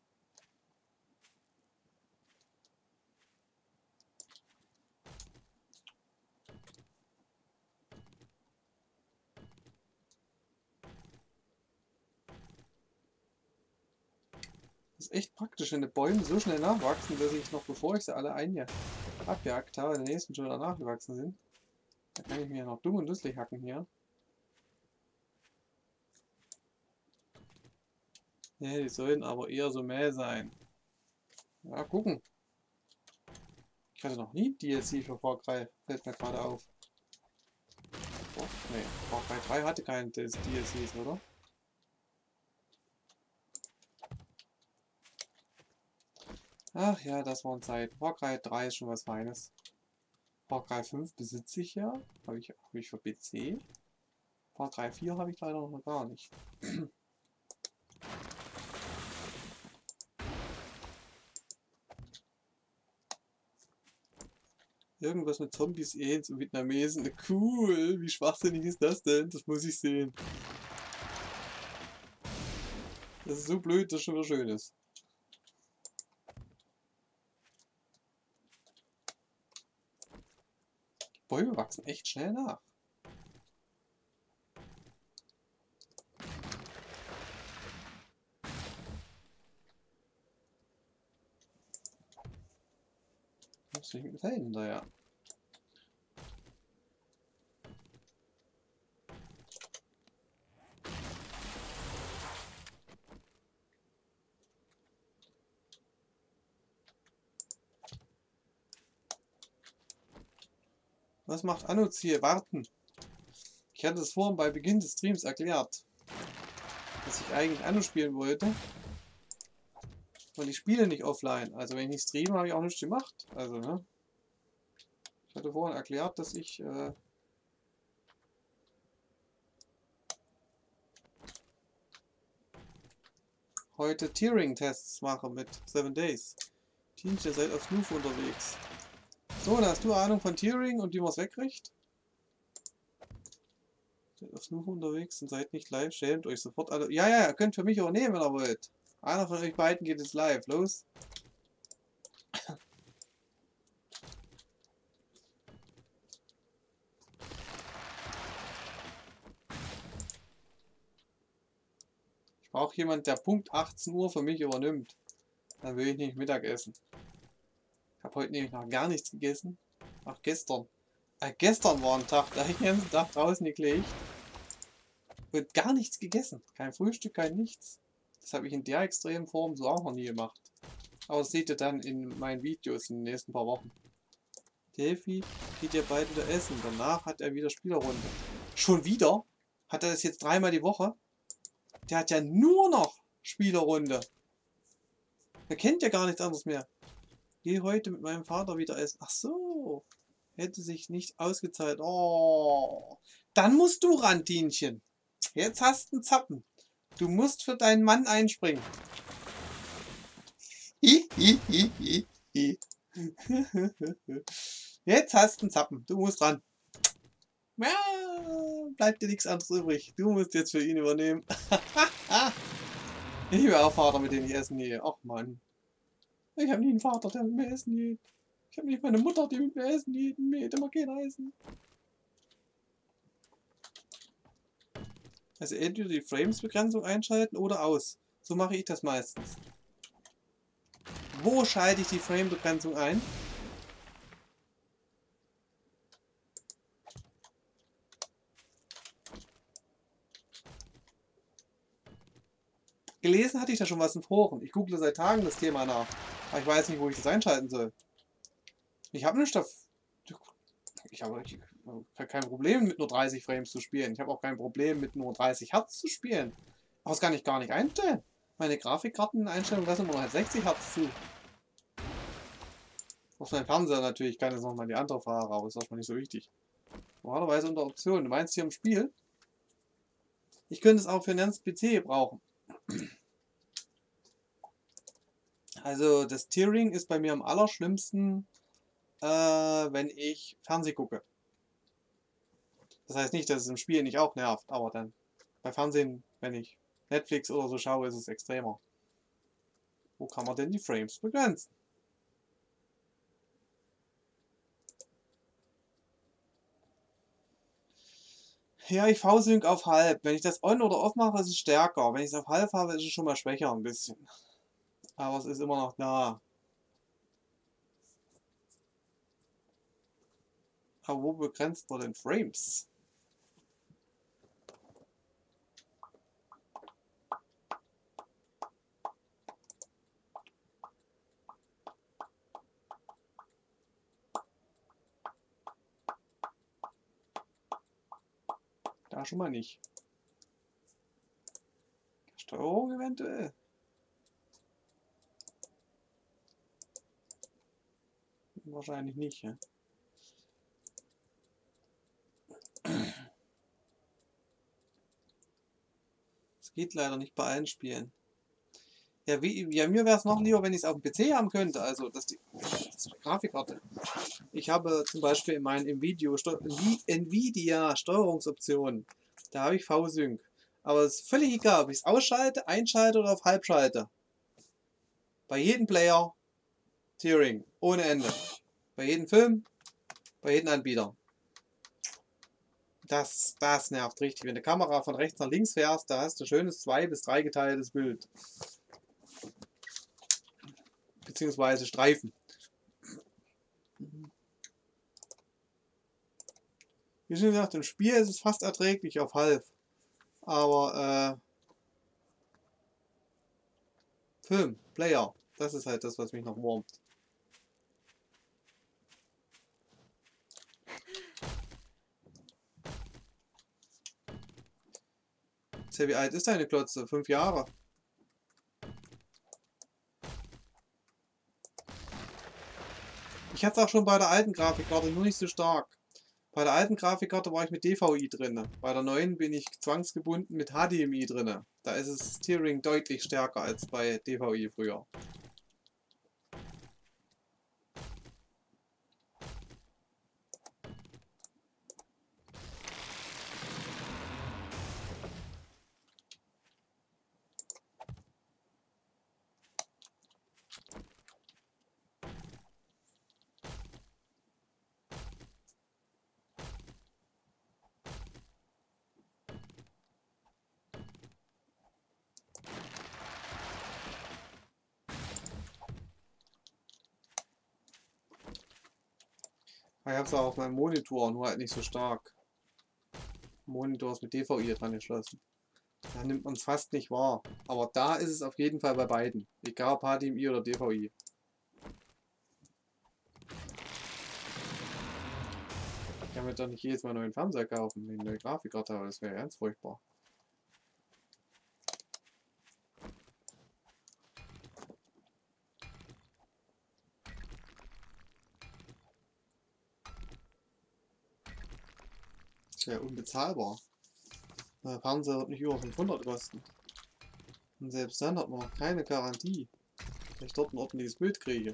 Das ist echt praktisch, wenn die Bäume so schnell nachwachsen, dass ich noch bevor ich sie alle ein abgejagt habe, die nächsten schon wieder nachgewachsen sind. Da kann ich mir noch dumm und dusselig hacken hier. Ja, die sollen aber eher so mäh sein. Ja, gucken. Ich hatte noch nie D L C für Far Cry, fällt mir gerade auf. Oh, nee, Far Cry drei hatte keinen D L Cs, oder? Ach ja, das waren Zeit. Far Cry drei ist schon was Feines. Far Cry fünf besitze ich ja. Habe ich, hab ich für P C. Far Cry vier habe ich leider noch gar nicht. Irgendwas mit Zombies, Aliens und Vietnamesen. Cool, wie schwachsinnig ist das denn? Das muss ich sehen. Das ist so blöd, dass schon wieder schön ist. Die Bäume wachsen echt schnell nach. Muss nicht mit dem Fell hinterher. Was macht Anuz hier? Warten. Ich hatte es vorhin bei Beginn des Streams erklärt, dass ich eigentlich Anno spielen wollte. Und ich spiele nicht offline. Also wenn ich nicht streame, habe ich auch nichts gemacht. Also, ne? Ich hatte vorhin erklärt, dass ich äh, heute Tiering-Tests mache mit Seven Days. Teams, ihr seid auf Snoof unterwegs. So, dann hast du Ahnung von Tiering und wie man es wegkriegt? Seid auf Snoof unterwegs und seid nicht live, schämt euch sofort alle. Ja, ja, ihr könnt für mich übernehmen, wenn ihr wollt. Einer von euch beiden geht jetzt live. Los. Ich brauche jemanden, der Punkt achtzehn Uhr für mich übernimmt. Dann will ich nicht Mittagessen. Ich habe heute nämlich noch gar nichts gegessen. Ach, gestern. Äh, gestern war ein Tag, da habe ich den ganzen Tag draußen gelegt. Und gar nichts gegessen. Kein Frühstück, kein nichts. Das habe ich in der extremen Form so auch noch nie gemacht. Aber das seht ihr dann in meinen Videos in den nächsten paar Wochen. Delphi geht ihr beide wieder essen. Danach hat er wieder Spielerrunde. Schon wieder? Hat er das jetzt dreimal die Woche? Der hat ja nur noch Spielerrunde. Er kennt ja gar nichts anderes mehr. Geh heute mit meinem Vater wieder essen. Ach so. Hätte sich nicht ausgezahlt. Oh. Dann musst du ran, Tienchen. Jetzt hast du einen Zappen. Du musst für deinen Mann einspringen. Jetzt hast du einen Zappen. Du musst ran. Ja, bleibt dir nichts anderes übrig. Du musst jetzt für ihn übernehmen. Ich will auch Vater, mit dem ich essen gehe. Ach Mann. Ich habe nie einen Vater, der mit mir essen geht. Ich habe nicht meine Mutter, die mit mir essen geht. Mir hätte immer keiner essen. Also entweder die Frames-Begrenzung einschalten oder aus. So mache ich das meistens. Wo schalte ich die Frame-Begrenzung ein? Gelesen hatte ich da schon was in Foren. Ich google seit Tagen das Thema nach. Aber ich weiß nicht, wo ich das einschalten soll. Ich habe nicht auf. Ich habe kein Problem mit nur dreißig Frames zu spielen. Ich habe auch kein Problem mit nur dreißig Hertz zu spielen. Aber das kann ich gar nicht einstellen. Meine Grafikkarteneinstellung lassen immer noch halt sechzig Hertz zu. Auf meinem Fernseher natürlich kann es nochmal die andere Frage, aber ist auch mal nicht so wichtig. Normalerweise unter Optionen. Du meinst hier im Spiel? Ich könnte es auch für einen P C brauchen. Also das Tearing ist bei mir am allerschlimmsten, äh, wenn ich Fernsehen gucke. Das heißt nicht, dass es im Spiel nicht auch nervt, aber dann bei Fernsehen, wenn ich Netflix oder so schaue, ist es extremer. Wo kann man denn die Frames begrenzen? Ja, ich V-Sync auf halb. Wenn ich das on oder off mache, ist es stärker. Wenn ich es auf halb habe, ist es schon mal schwächer ein bisschen. Aber es ist immer noch da. Aber wo begrenzt man denn Frames? Da schon mal nicht. Steuerung eventuell. Wahrscheinlich nicht, ja. Es geht leider nicht bei allen Spielen. Ja, wie, ja mir wäre es noch lieber, wenn ich es auf dem P C haben könnte, also das die, das die Grafikkarte. Ich habe zum Beispiel in meinen Nvidia, Nvidia Steuerungsoptionen, da habe ich V-Sync. Aber es ist völlig egal, ob ich es ausschalte, einschalte oder auf halb schalte. Bei jedem Player Tearing, ohne Ende. Bei jedem Film, bei jedem Anbieter. Das, das nervt richtig. Wenn die Kamera von rechts nach links fährst, da hast du ein schönes zwei- bis drei geteiltes Bild. Beziehungsweise Streifen. Wie schon gesagt, im Spiel ist es fast erträglich auf halb. Aber äh, Film, Player, das ist halt das, was mich noch wurmt. Tja, wie alt ist deine Klotze? Fünf Jahre. Ich hatte es auch schon bei der alten Grafikkarte, nur nicht so stark. Bei der alten Grafikkarte war ich mit D V I drin. Bei der neuen bin ich zwangsgebunden mit H D M I drin. Da ist das Steering deutlich stärker als bei D V I früher. Ich habe es auch auf meinem Monitor, nur halt nicht so stark. Monitor ist mit D V I dran geschlossen. Da nimmt man es fast nicht wahr. Aber da ist es auf jeden Fall bei beiden. Egal ob H D M I oder D V I. Ich kann mir doch nicht jedes Mal einen neuen Fernseher kaufen, eine neue Grafikkarte, aber das wäre ganz furchtbar. Das wäre unbezahlbar. Der Fernseher wird nicht über fünfhundert kosten. Und selbst dann hat man noch keine Garantie, dass ich dort ein ordentliches Bild kriege.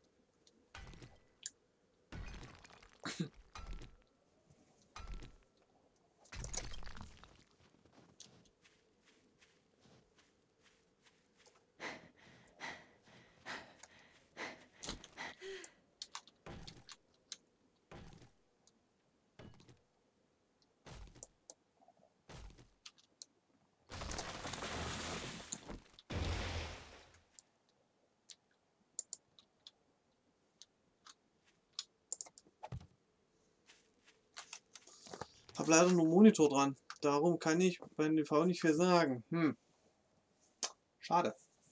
Hab leider nur einen Monitor dran. Darum kann ich beim T V nicht viel sagen. Hm. Schade.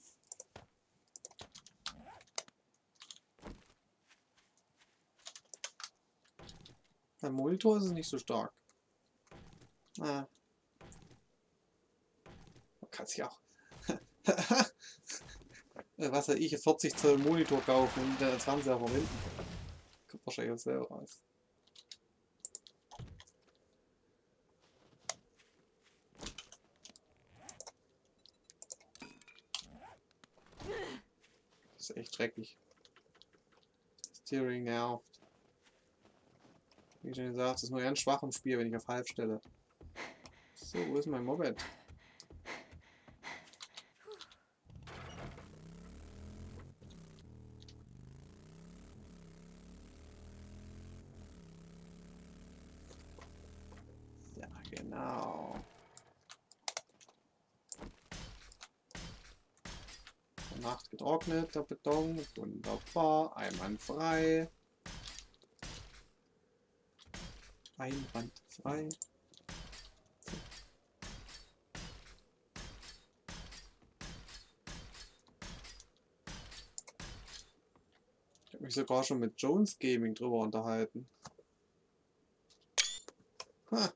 Beim Monitor ist es nicht so stark. Ah. Man kann sich auch. Was weiß ich, jetzt vierzig Zoll Monitor kaufen und den als Fernseher verwenden. Kommt wahrscheinlich auch selber raus. Das ist echt dreckig. Steering nervt. Wie schon gesagt, das ist nur ganz schwach im Spiel, wenn ich auf halb stelle. So, wo ist mein Moped? Ja, genau. Nacht getrocknet, der Beton. Wunderbar. Einwandfrei. Einwandfrei. Ich habe mich sogar schon mit Jones Gaming drüber unterhalten. Ha.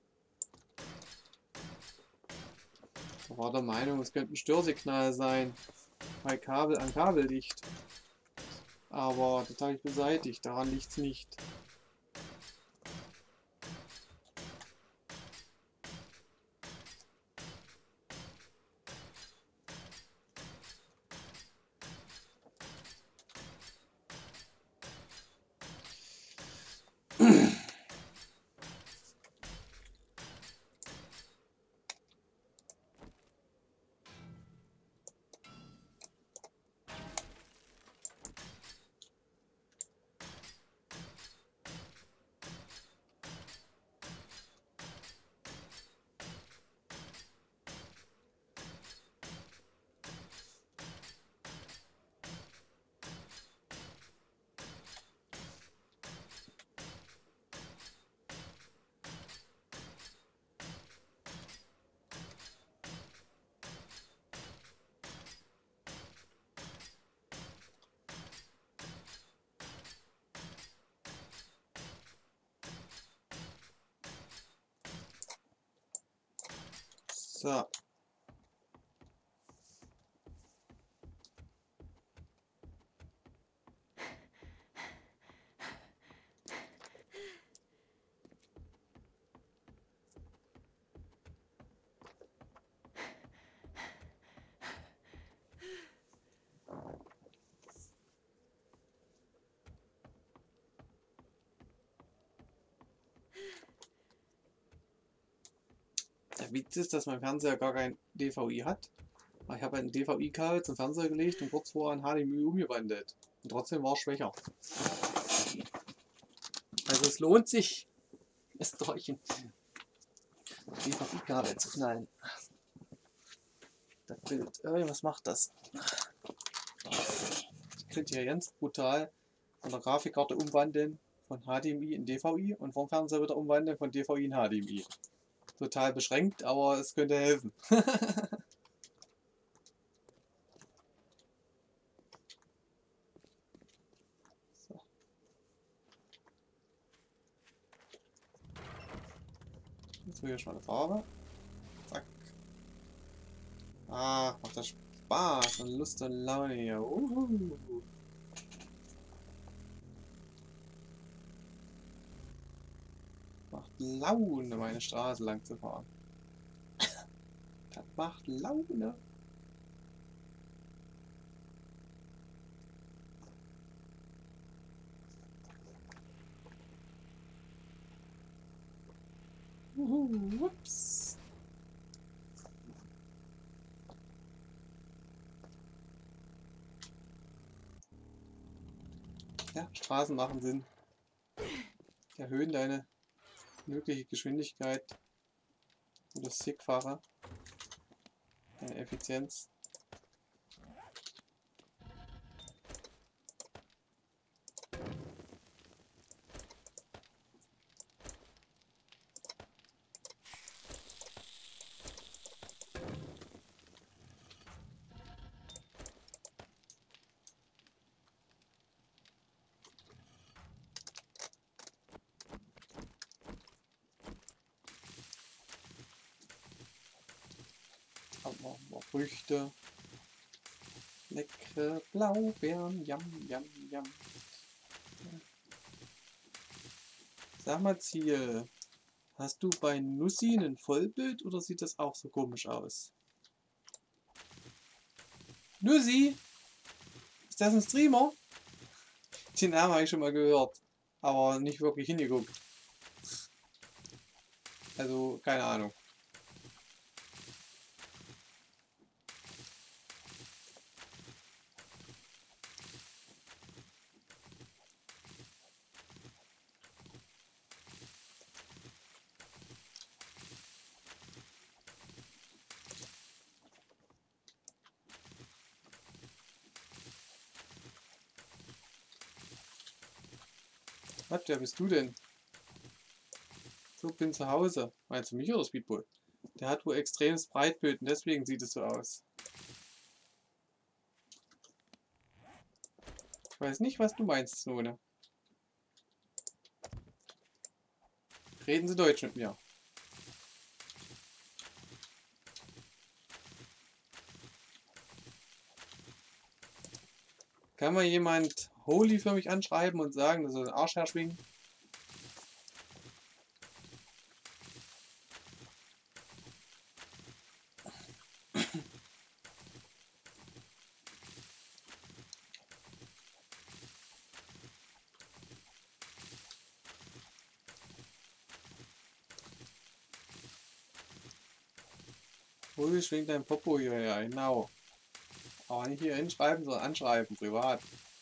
Ich war der Meinung, es könnte ein Störsignal sein. Bei Kabel an Kabel liegt. Aber das habe ich beseitigt, daran liegt es nicht. So. Der Witz ist, dass mein Fernseher gar kein D V I hat. Aber ich habe ein D V I-Kabel zum Fernseher gelegt und kurz vorher ein H D M I umgewandelt. Und trotzdem war es schwächer. Also es lohnt sich, es durch ein D V I-Kabel zu knallen. Das Bild, irgendwas macht das. Ich könnte hier ganz brutal von der Grafikkarte umwandeln von H D M I in D V I und vom Fernseher wieder umwandeln von D V I in H D M I. Total beschränkt, aber es könnte helfen. So. Jetzt will ich schon eine Farbe. Zack. Ah, macht das Spaß und Lust und Laune hier. Uhuhu. Macht Laune, meine Straße lang zu fahren. Das macht Laune. Uhu, ups. Ja, Straßen machen Sinn. Erhöhen deine mögliche Geschwindigkeit oder Sigfahrer, deine Effizienz. Aber Früchte. Leckere Blaubeeren. Jam, jam, jam. Sag mal, Ziel. Hast du bei Nussi ein Vollbild oder sieht das auch so komisch aus? Nussi? Ist das ein Streamer? Den Namen habe ich schon mal gehört, aber nicht wirklich hingeguckt. Also, keine Ahnung. Was, wer bist du denn? So, bin zu Hause. Meinst du mich oder Speedball? Der hat wohl extremes Breitbild und deswegen sieht es so aus. Ich weiß nicht, was du meinst, Snone. Reden Sie Deutsch mit mir. Kann mal jemand Holy für mich anschreiben und sagen, dass er den Arsch herschwingen? Holy schwingt dein Popo hierher, genau. Aber nicht hier hinschreiben, sondern anschreiben, privat.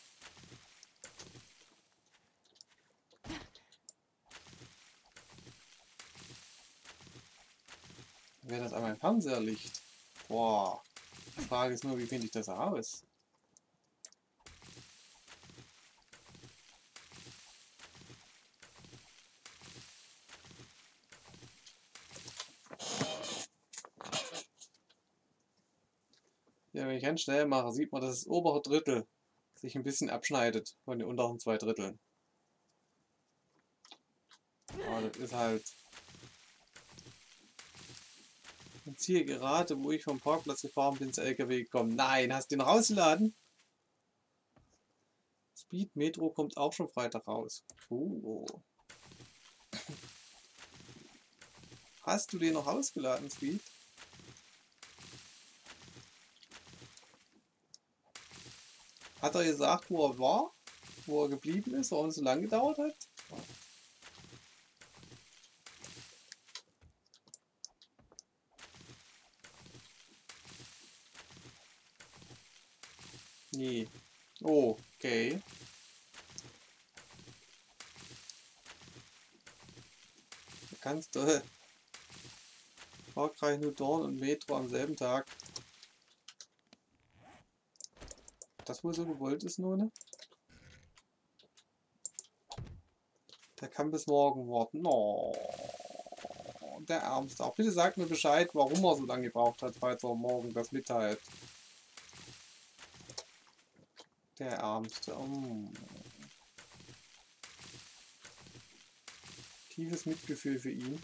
Wäre das an meinem Fernseher Licht? Boah. Die Frage ist nur, wie finde ich das aus? Ja, wenn ich ganz schnell mache, sieht man, dass das obere Drittel sich ein bisschen abschneidet von den unteren zwei Dritteln. Aber das ist halt... Und ziehe gerade, wo ich vom Parkplatz gefahren bin, zu L K W gekommen. Nein, hast du den rausgeladen? Speed Metro kommt auch schon Freitag raus. Oh. Hast du den noch ausgeladen, Speed? Hat er gesagt, wo er war? Wo er geblieben ist, warum es so lange gedauert hat? Nee. Oh, okay. Du kannst äh, Far Cry New Dawn und Metro am selben Tag. Das wohl so gewollt ist, nur ne? Der kann bis morgen warten. Oh, der Ärmste. Auch bitte sagt mir Bescheid, warum er so lange gebraucht hat, falls er morgen das mitteilt. Der Ärmste. Oh. Tiefes Mitgefühl für ihn.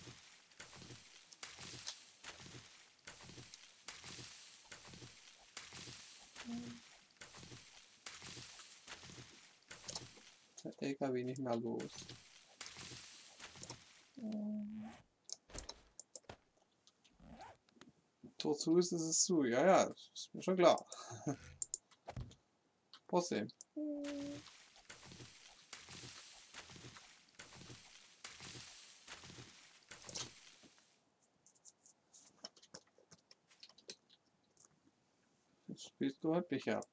Der L K W nicht mehr los. Tor zu ist, ist es zu. Ja, ja, das ist mir schon klar. Trotzdem. Jetzt spielst du halt mich ab.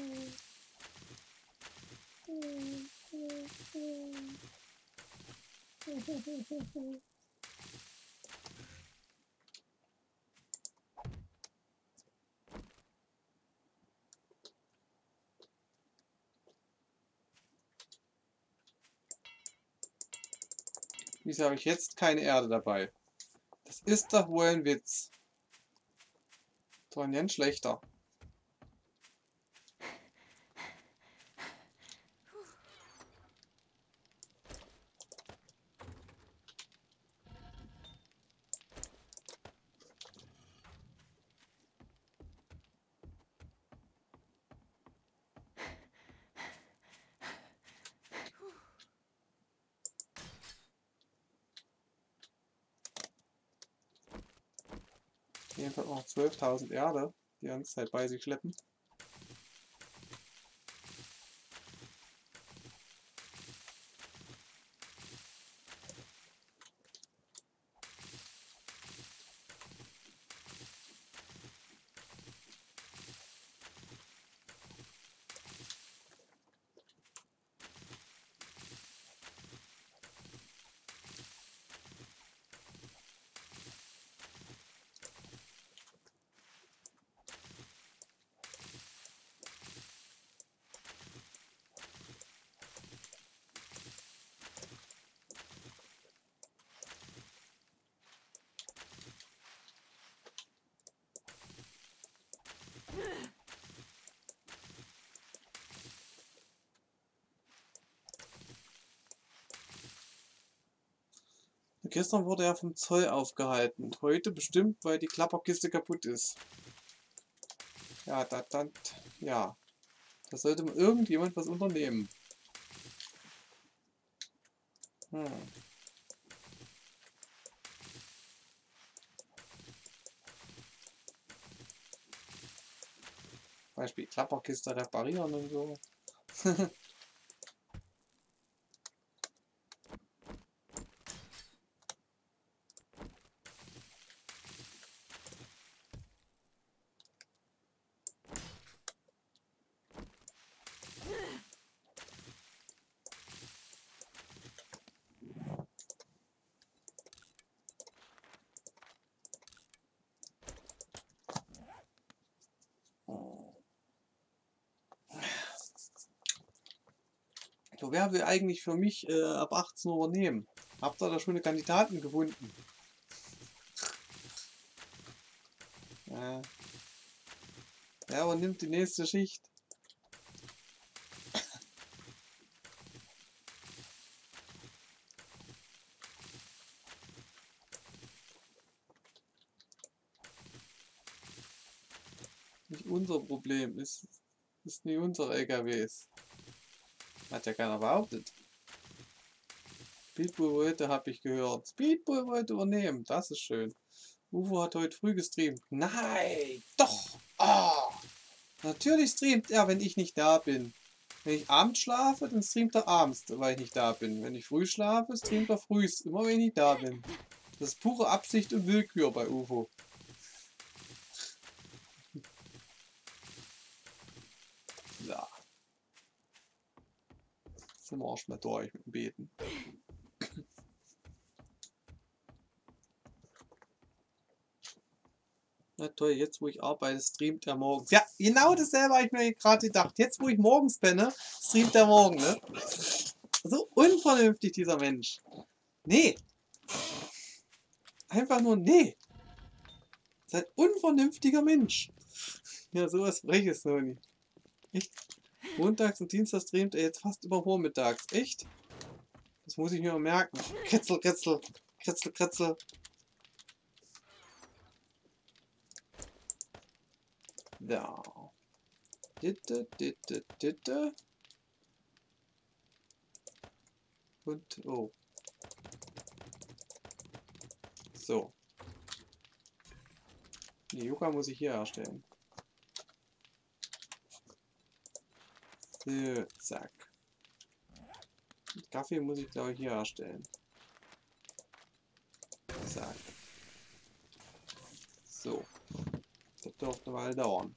Wieso habe ich jetzt keine Erde dabei? Das ist doch wohl ein Witz. Doch ein ganz schlechter. Jedenfalls noch zwölftausend Erde, die ganze Zeit bei sich schleppen. Gestern wurde er vom Zoll aufgehalten. Und heute bestimmt, weil die Klapperkiste kaputt ist. Ja, da, da, ja. Da sollte mal irgendjemand was unternehmen. Hm. Beispiel Klapperkiste reparieren und so. So, wer will eigentlich für mich äh, ab achtzehn Uhr übernehmen? Habt ihr da schon eine Kandidaten gefunden? Äh, wer übernimmt die nächste Schicht? Nicht unser Problem, ist, ist nicht unsere L K Ws. Hat ja keiner behauptet. Speedbull wollte, habe ich gehört. Speedbull wollte übernehmen, das ist schön. Ufo hat heute früh gestreamt. Nein, doch. Ah, natürlich streamt er, wenn ich nicht da bin. Wenn ich abends schlafe, dann streamt er abends, weil ich nicht da bin. Wenn ich früh schlafe, streamt er früh, immer wenn ich nicht da bin. Das ist pure Absicht und Willkür bei Ufo. Ja. Sind wir auch schon mal durch mit dem Beten. Na toll, jetzt wo ich arbeite, streamt er morgens. Ja, genau dasselbe habe ich mir gerade gedacht. Jetzt wo ich morgens penne, streamt er morgen, ne? So unvernünftig, dieser Mensch. Nee. Einfach nur nee. Seid unvernünftiger Mensch. Ja, sowas freches noch nicht. Echt? Montags und Dienstags streamt er jetzt fast immer vormittags. Echt? Das muss ich mir mal merken. Kretzel, kretzel, kretzel, kretzel. Ja. Ditte, ditte, ditte. Und, oh. So. Ne, Yucca muss ich hier herstellen. So, zack. Und Kaffee muss ich glaube ich hier herstellen. Zack. So. Das dürfte mal dauern.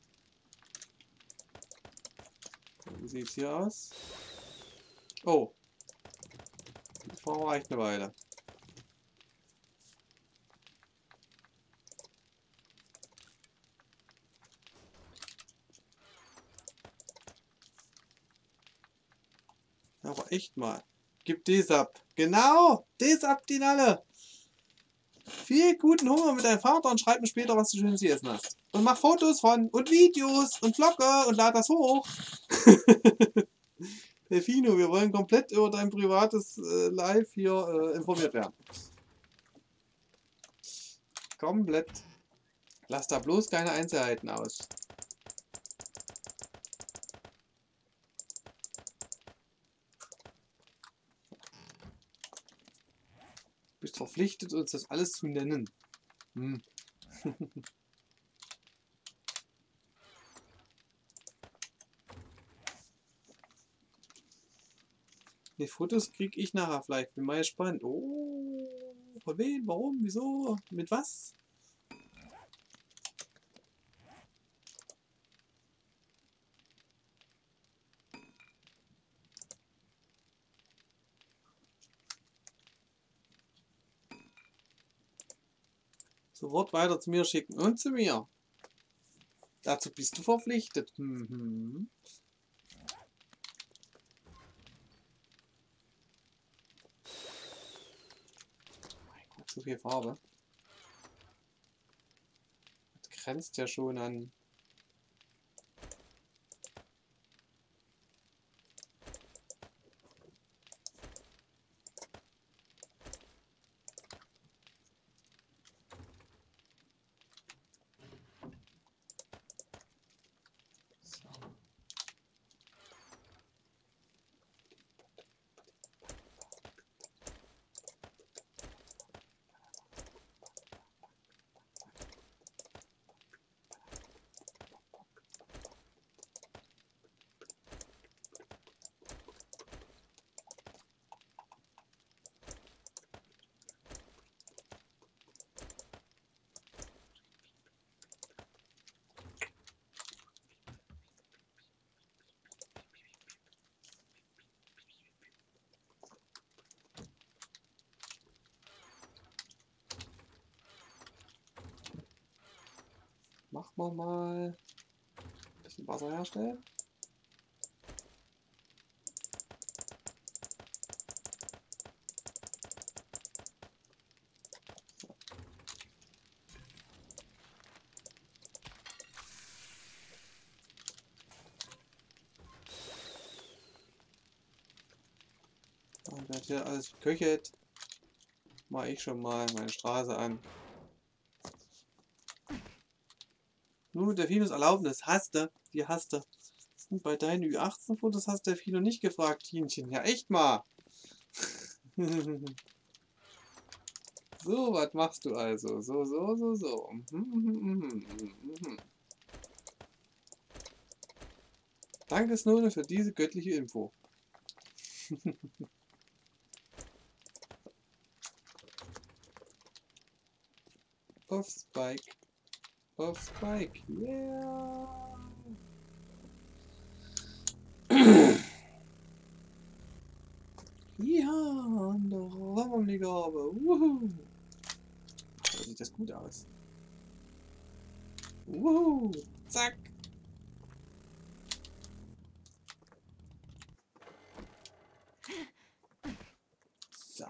Wie sieht es hier aus? Oh. Die Frau reicht eine Weile. Aber echt mal. Gib das ab. Genau! Das ab, die Nalle! Viel guten Hunger mit deinem Vater und schreib mir später, was du schön zu essen hast. Und mach Fotos von und Videos und Vlogge und lad das hoch. Delfino, wir wollen komplett über dein privates äh, Live hier äh, informiert werden. Komplett. Lass da bloß keine Einzelheiten aus. Du bist verpflichtet, uns das alles zu nennen. Hm. Die Fotos kriege ich nachher vielleicht. Bin mal gespannt. Oh, von wem? Warum? Wieso? Mit was? Sofort weiter zu mir schicken und zu mir. Dazu bist du verpflichtet. Mhm. Mein Gott, so viel Farbe. Das grenzt ja schon an. Machen wir mal ein bisschen Wasser herstellen. Und wenn hier alles köchelt, mache ich schon mal meine Straße an. Nur mit Delfinos Erlaubnis. Hast du? Die hast du. Bei deinen Ü achtzehn Fotos hast du Delfino nicht gefragt, Tienchen. Ja, echt mal. So, was machst du also? So, so, so, so. Danke, Snone, für diese göttliche Info. Auf Spike. Auf Spike. Yeah. Ja, eine Raumlegabe. Wuhu. Da sieht das gut aus. Wuhu. Zack. So.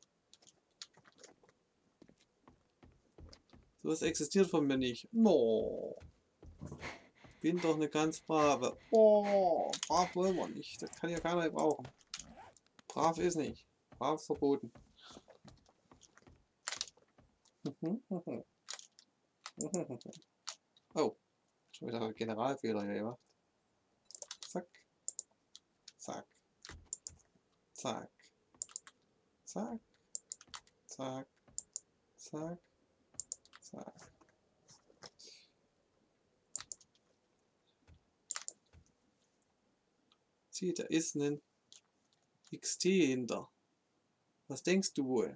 So was existiert von mir nicht. No. Bin doch eine ganz brave. Oh, brav wollen wir nicht. Das kann ja keiner brauchen. Brav ist nicht. Brav ist verboten. Oh, schon wieder Generalfehler hier gemacht. Zack. Zack. Zack. Zack. Zack. Zack. Zack. Zieht, da ist ein X T hinter. Was denkst du wohl?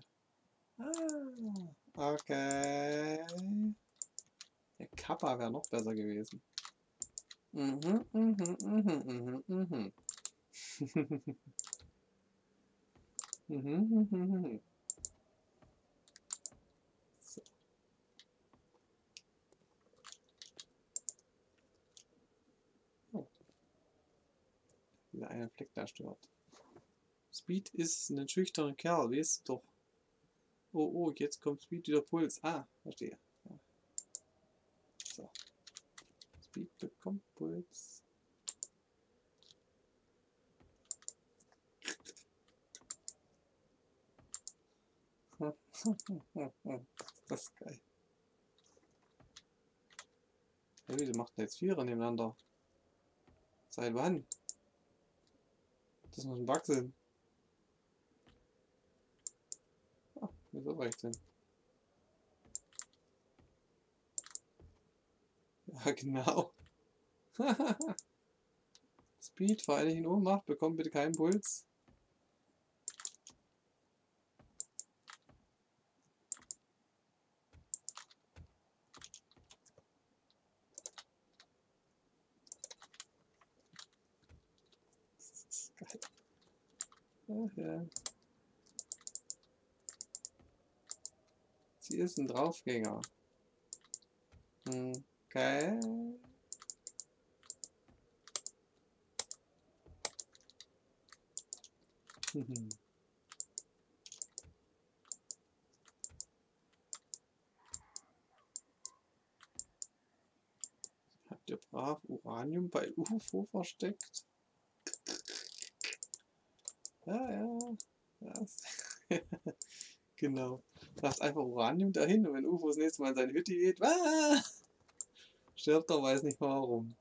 Ah, okay. Der Kappa wäre noch besser gewesen. Mhm, mhm, mhm, mhm, mhm. mhm, mhm, mhm. So. Oh. Dieser eine Fleck da stört. Speed ist ein schüchterner Kerl, weißt du doch. Oh, oh, jetzt kommt Speed wieder Puls. Ah, verstehe. Ja. So. Speed bekommt Puls. Das ist geil. Hey, wieso macht denn jetzt Vierer nebeneinander? Seit wann? Das muss ein Bug sein. Ah, wieso reicht denn? Ja, genau. Speed, vor allem in Ohnmacht, bekommt bitte keinen Puls. Das ist geil. Ach ja. Sie ist ein Draufgänger. Hm, okay. Mhm. Habt ihr brav Uranium bei U F O versteckt? Ja, ja. Das. Genau. Lasst einfach Uranium dahin und wenn U F O das nächste Mal in seine Hütte geht, ah, stirbt er, weiß nicht mal warum.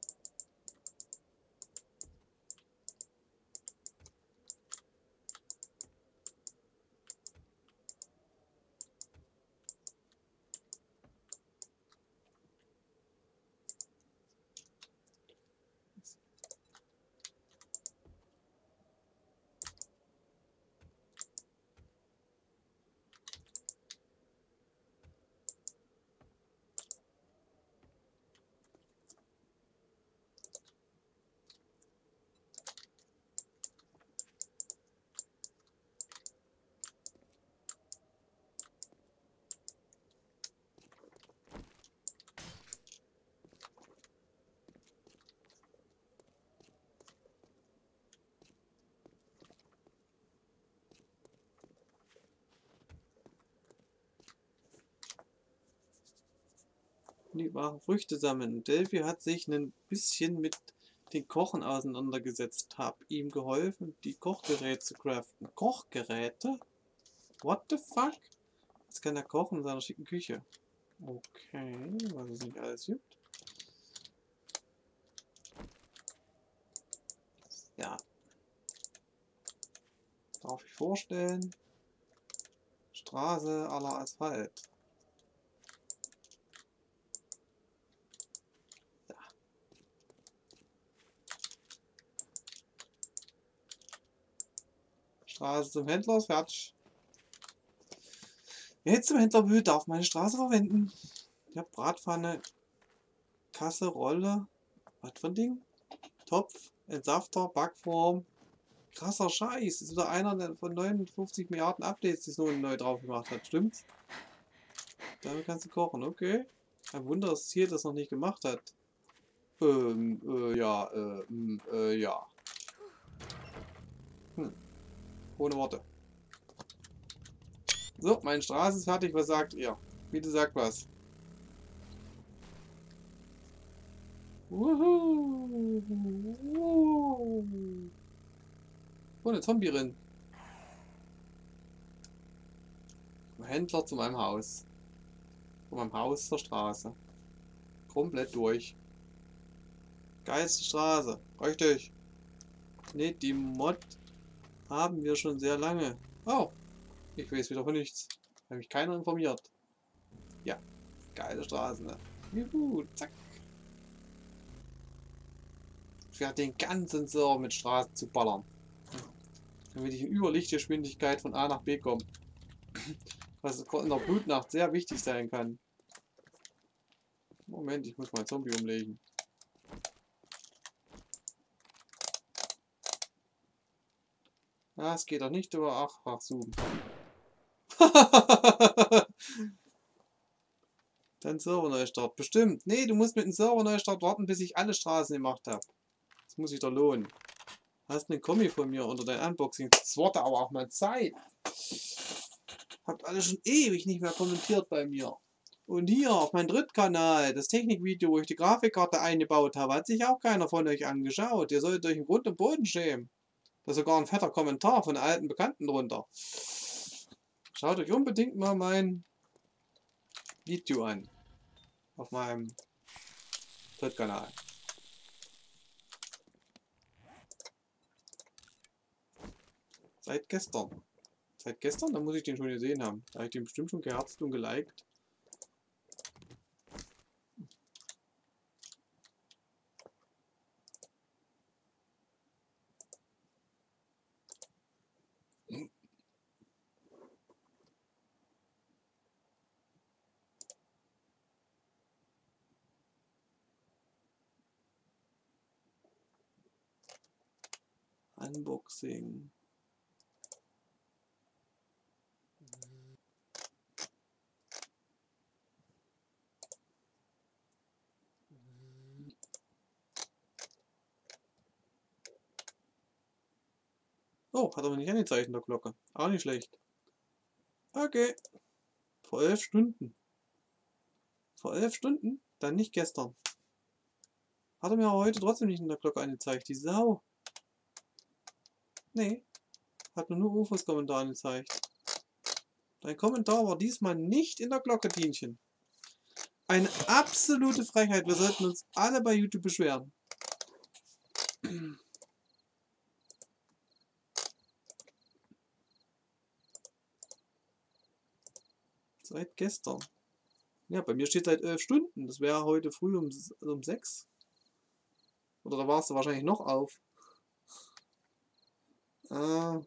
Die waren Früchte sammeln. Delphi hat sich ein bisschen mit den Kochen auseinandergesetzt, hab ihm geholfen, die Kochgeräte zu craften. Kochgeräte? What the fuck? Jetzt kann er kochen in seiner schicken Küche. Okay, was es nicht alles gibt. Ja. Darf ich vorstellen? Straße à la Asphalt. Ja. Straße zum Händler ist fertig. Wer jetzt zum Händler will, darf meine Straße verwenden. Ich habe Bratpfanne, Kasserolle, was für ein Ding? Topf, Entsafter, Backform. Krasser Scheiß. Ist wieder einer von neunundfünfzig Milliarden Updates, die so neu drauf gemacht hat. Stimmt's? Damit kannst du kochen, okay. Ein Wunder, dass Ziel das noch nicht gemacht hat. Ähm, äh, ja, äh, mh, äh, ja. Hm. Ohne Worte. So, meine Straße ist fertig. Was sagt ihr? Bitte sagt was. Wuhu. Oh, eine Zombie drin. Händler zu meinem Haus. Von meinem Haus zur Straße. Komplett durch. Geilste Straße. Richtig. Ne, die Mod haben wir schon sehr lange. Oh, ich weiß wieder von nichts. Hat mich keiner informiert. Ja, geile Straße, ne? Juhu, zack. werde den ganzen Server mit Straßen zu ballern. Damit ich in Überlichtgeschwindigkeit von A nach B komme. Was in der Blutnacht sehr wichtig sein kann. Moment, ich muss mal Zombie umlegen. Ah, es geht doch nicht über achtfach zoomen. Dann Server-Neustart. Bestimmt. Nee, du musst mit dem Server-Neustart warten, bis ich alle Straßen gemacht habe. Das muss sich doch lohnen. Hast einen Kommi von mir unter dein Unboxing. Das wurde aber auch mal Zeit. Habt alle schon ewig nicht mehr kommentiert bei mir. Und hier auf meinem Drittkanal, das Technikvideo, wo ich die Grafikkarte eingebaut habe, hat sich auch keiner von euch angeschaut. Ihr solltet euch im Grund und Boden schämen. Da ist sogar ein fetter Kommentar von alten Bekannten drunter. Schaut euch unbedingt mal mein Video an. Auf meinem Drittkanal. Seit gestern. Seit gestern? Dann muss ich den schon gesehen haben. Da habe ich den bestimmt schon geherzt und geliked. Unboxing. Oh, hat aber nicht angezeigt in der Glocke. Auch nicht schlecht. Okay. Vor elf Stunden. Vor elf Stunden? Dann nicht gestern. Hat er mir aber heute trotzdem nicht in der Glocke angezeigt. Die Sau. Nee. Hat nur nur Rufus Kommentar angezeigt. Dein Kommentar war diesmal nicht in der Glocke, Dienchen. Eine absolute Frechheit. Wir sollten uns alle bei YouTube beschweren. Seit gestern. Ja, bei mir steht seit elf Stunden. Das wäre heute früh um, um sechs. Oder da warst du wahrscheinlich noch auf. Ah.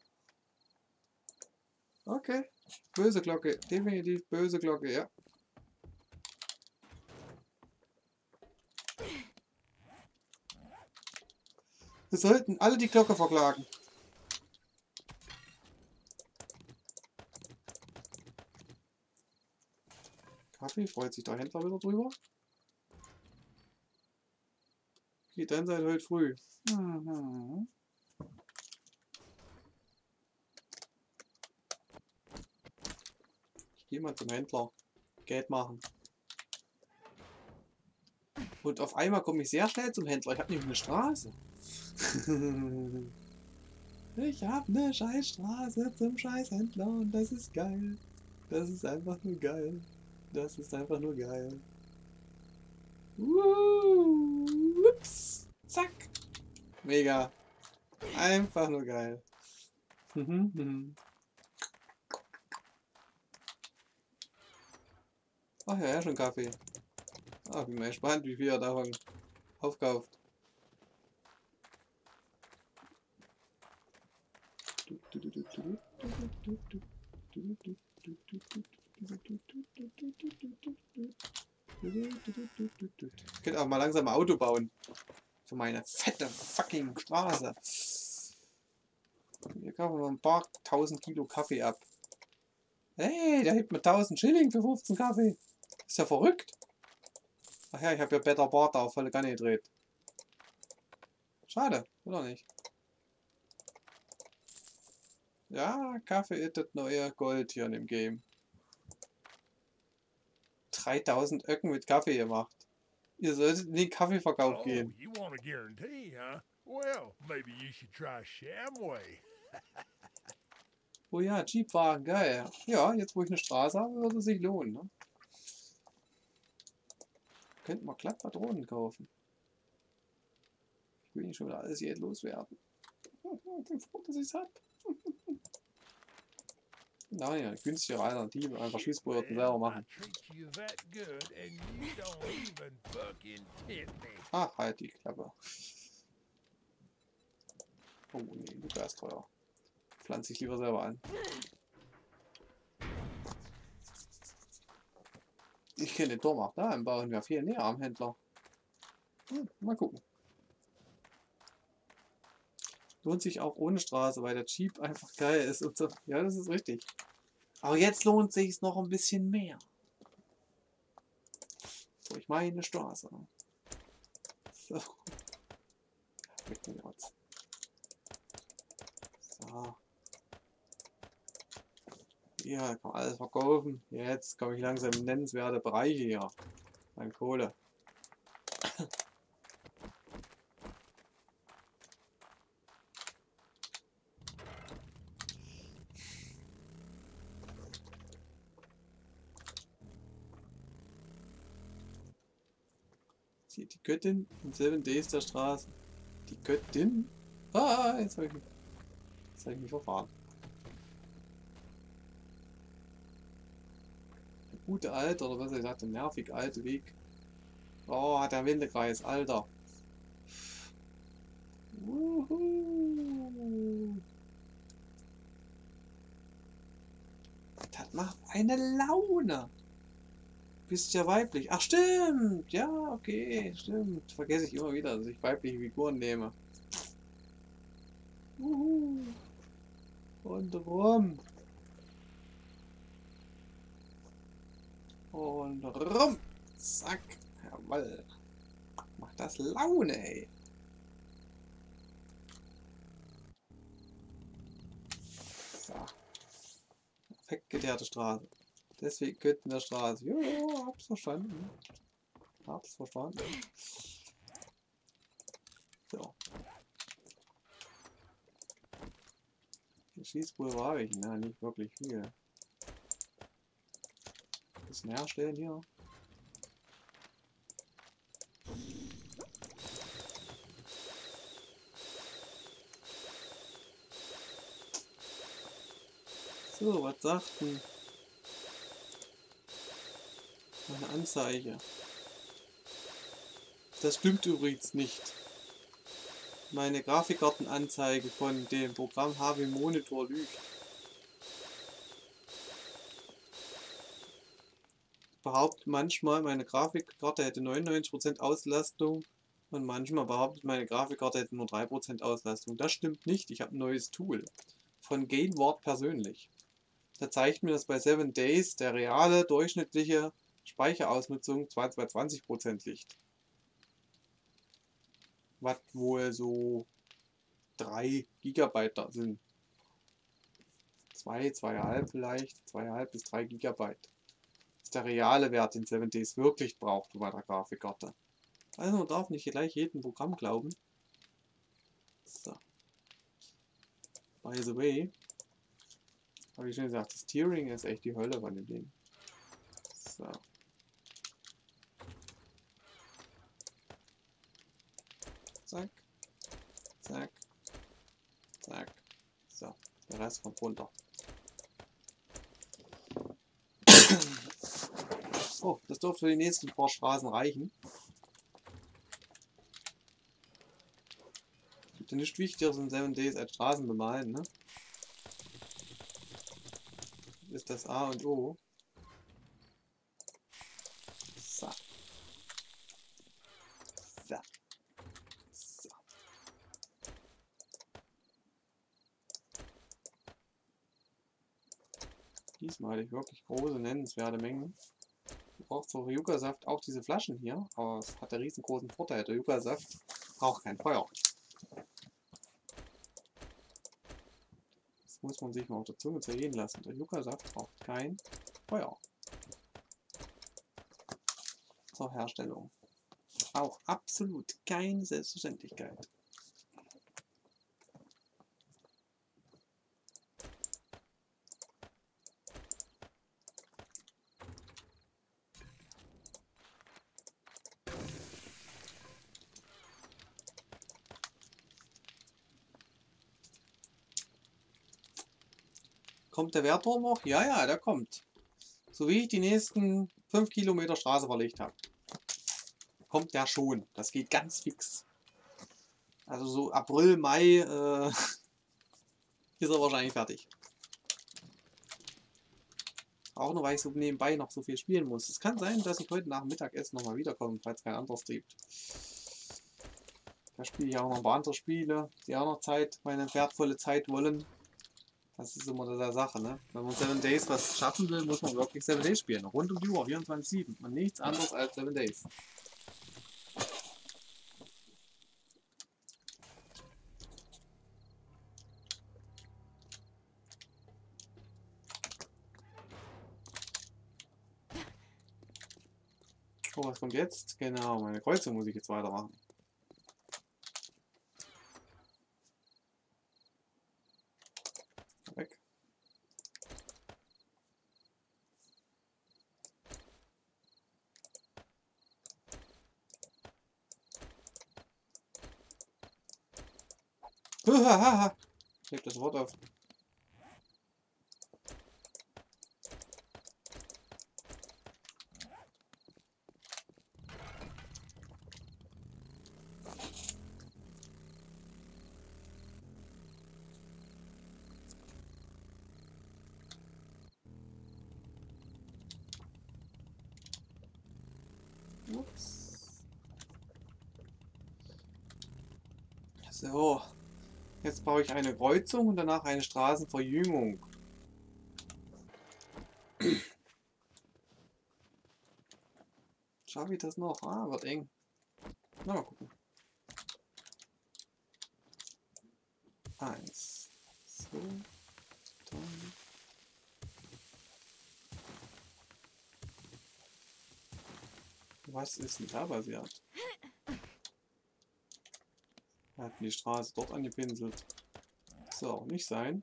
Okay. Böse Glocke. Definitiv böse Glocke, ja. Wir sollten alle die Glocke verklagen. Kaffee, freut sich der Händler wieder drüber. Okay, dann seid heute früh. Mhm. Ich gehe mal zum Händler. Geld machen. Und auf einmal komme ich sehr schnell zum Händler. Ich habe nämlich eine Straße. Ich habe eine Scheißstraße zum Scheißhändler und das ist geil. Das ist einfach nur geil. Das ist einfach nur geil. Uh, ups, zack. Mega. Einfach nur geil. Ach ja, ja, schon Kaffee. Ach, bin mal gespannt, wie viel er davon aufkauft. Ich könnte auch mal langsam ein Auto bauen. Für meine fette fucking Straße. Hier kaufen wir ein paar tausend Kilo Kaffee ab. Hey, der hebt mir tausend Schilling für fünfzehn Kaffee. Ist ja verrückt. Ach ja, ich habe ja Better Barter auf volle Kanne gedreht. Schade, oder nicht? Ja, Kaffee ist das neue Gold hier in dem Game. dreitausend Öcken mit Kaffee gemacht. Ihr solltet in den Kaffeeverkauf Oh, gehen. you want a guarantee, huh? Well, maybe you should try Shamway. Oh ja, Jeepwagen, geil. Ja, jetzt wo ich eine Straße habe, würde es sich lohnen. Ne? Könnten wir glatt Patronen kaufen. Ich will nicht schon wieder alles jetzt loswerden. Ich bin froh, dass ich es habe. Nein, ja, günstige Alternative, einfach Schießprojekte selber machen. Ach, halt die Klappe. Oh nee, Luca ist teuer. Pflanze ich lieber selber an. Ich kenne den Turm auch da im Bauen. Wir viel näher am Händler. Hm, mal gucken. Lohnt sich auch ohne Straße, weil der Jeep einfach geil ist und so. Ja, das ist richtig. Aber jetzt lohnt sich es noch ein bisschen mehr. Durch meine Straße. So. Mit mir jetzt. So. Hier kann man alles verkaufen. Jetzt komme ich langsam in nennenswerte Bereiche hier. An Kohle. Die Göttin in Seven Days der Straße. Die Göttin? Ah, jetzt habe ich, hab ich mich verfahren. Der gute alte, oder was er sagt, der nervig alte Weg. Oh, hat der Windekreis, Alter. Uhu. Das macht eine Laune. Bist ja weiblich. Ach stimmt. Ja, okay, stimmt. Vergesse ich immer wieder, dass ich weibliche Figuren nehme. Uhu. Und rum. Und rum. Zack. Jawoll. Macht das Laune, ey. So. Perfekt geteerte Straße. Deswegen könnten der Straße. Jo, hab's verstanden. Hab's verstanden. So. Die Schießpulver habe ich, ne? Nicht wirklich viel. Ein bisschen herstellen hier. So, was sagt denn meine Anzeige? Das stimmt übrigens nicht. Meine Grafikkartenanzeige von dem Programm H W Monitor lügt. Behauptet manchmal, meine Grafikkarte hätte neunundneunzig Prozent Auslastung und manchmal behauptet, meine Grafikkarte hätte nur drei Prozent Auslastung. Das stimmt nicht. Ich habe ein neues Tool von Gainward persönlich. Da zeigt mir, dass bei Seven Days der reale durchschnittliche Speicherausnutzung zwar bei zwanzig Prozent liegt. Was wohl so drei Gigabyte da sind. zwei, zwei Komma fünf vielleicht, zwei Komma fünf bis drei Gigabyte. Das ist der reale Wert, den Seven Days wirklich braucht bei der Grafikkarte. Also man darf nicht gleich jedem Programm glauben. So. By the way, habe ich schon gesagt, das Steering ist echt die Hölle von dem Ding. So. Zack. Zack. Zack. So. Der Rest kommt runter. Oh, das dürfte für die nächsten paar Straßen reichen. Denn nicht wichtiger sind Seven Days als Straßen bemalen, ne? Das ist das A und O. So. So. So. Diesmal hatte ich wirklich große, nennenswerte Mengen. Du brauchst für Yucca-Saft auch diese Flaschen hier, aber es hat einen riesengroßen Vorteil. Der Yucca-Saft braucht kein Feuer. Das muss man sich mal auf der Zunge zergehen lassen. Der Yucca-Saft braucht kein Feuer. Zur Herstellung. Auch absolut keine Selbstverständlichkeit. Kommt der Wertturm noch? Ja, ja, der kommt. So wie ich die nächsten fünf Kilometer Straße verlegt habe. Kommt der schon. Das geht ganz fix. Also so April, Mai äh, ist er wahrscheinlich fertig. Auch nur, weil ich so nebenbei noch so viel spielen muss. Es kann sein, dass ich heute nach dem Mittagessen nochmal wiederkomme, falls kein anderes gibt. Da spiele ich auch noch ein paar andere Spiele, die auch noch Zeit, meine wertvolle Zeit wollen. Das ist immer der Sache, ne? Wenn man Seven Days was schaffen will, muss man wirklich Seven Days spielen. Rund um die Uhr, vierundzwanzig sieben. Und nichts anderes als Seven Days. Oh, was kommt jetzt? Genau, meine Kreuzung muss ich jetzt weitermachen. Weg. Hahaha. Ich heb das Wort auf. Ups. So. Jetzt baue ich eine Kreuzung und danach eine Straßenverjüngung. Schaffe ich das noch? Ah, wird eng. Na, mal gucken. Eins. So. Dann. Was ist denn da passiert? Er hat die Straße dort angepinselt. So, nicht sein.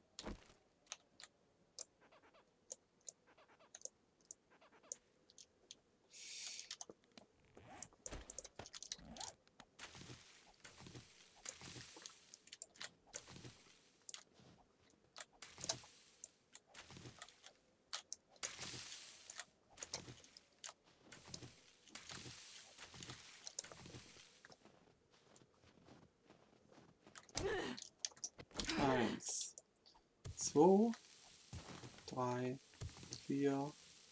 Eins, zwei, drei, vier.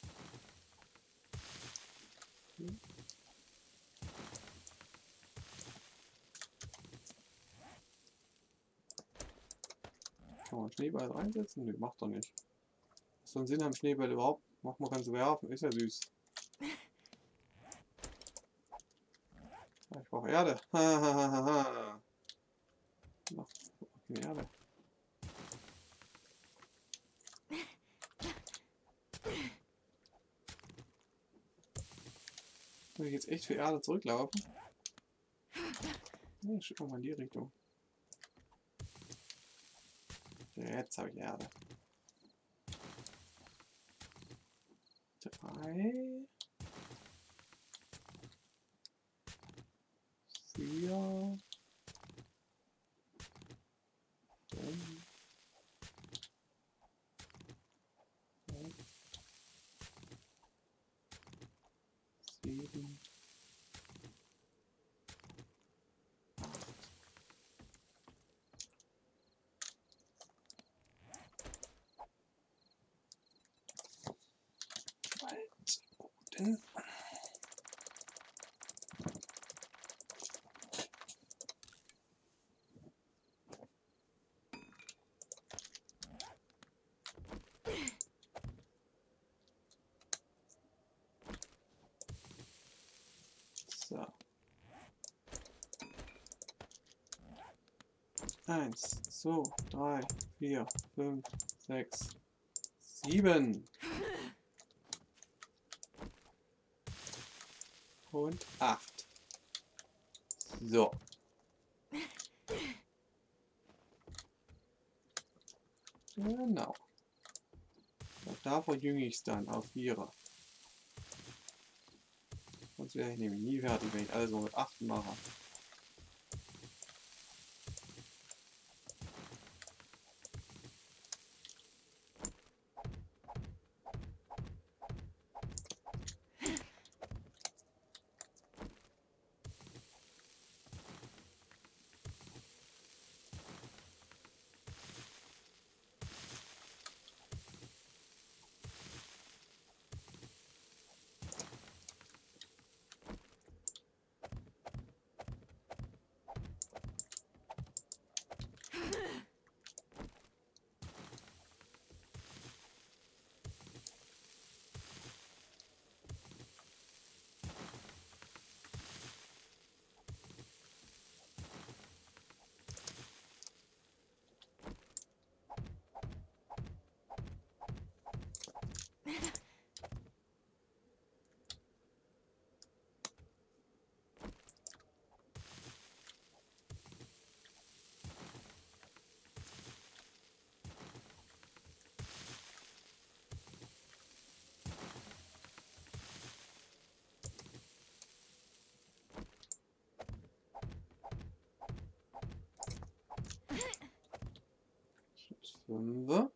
Kann man Schneeball reinsetzen? Ne, macht er nicht. Was für einen Sinn haben Schneebälle überhaupt? Macht man ganz werfen, ist ja süß. Ich brauche Erde. Hahaha. Noch keine Erde. Muss ich jetzt echt für Erde zurücklaufen? Ne, ich schicke mal in die Richtung. Jetzt habe ich Erde. Drei. Vier. Fünf. Sechs. Sieben. Waldboden. So. Eins, zwei, drei, vier, fünf, sechs, sieben. Und acht. So. Genau. Und da verjünge ich es dann auf Vierer. Sonst wäre ich nämlich nie fertig, wenn ich alles so mit acht mache. Fünfe.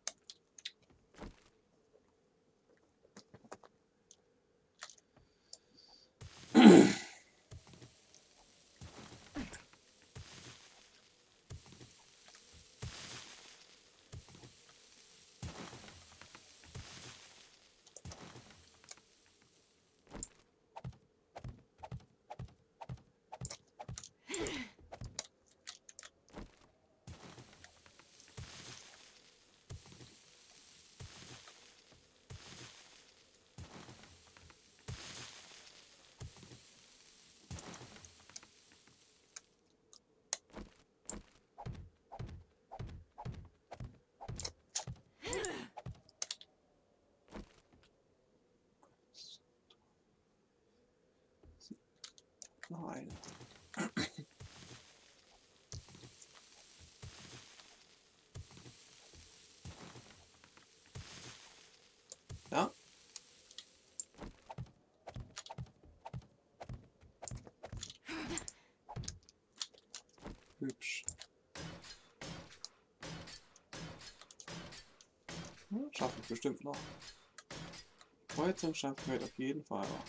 Noch eine. Ja. Hübsch. Ja, schaffe ich bestimmt noch. Heute schaffen wir auf jeden Fall noch.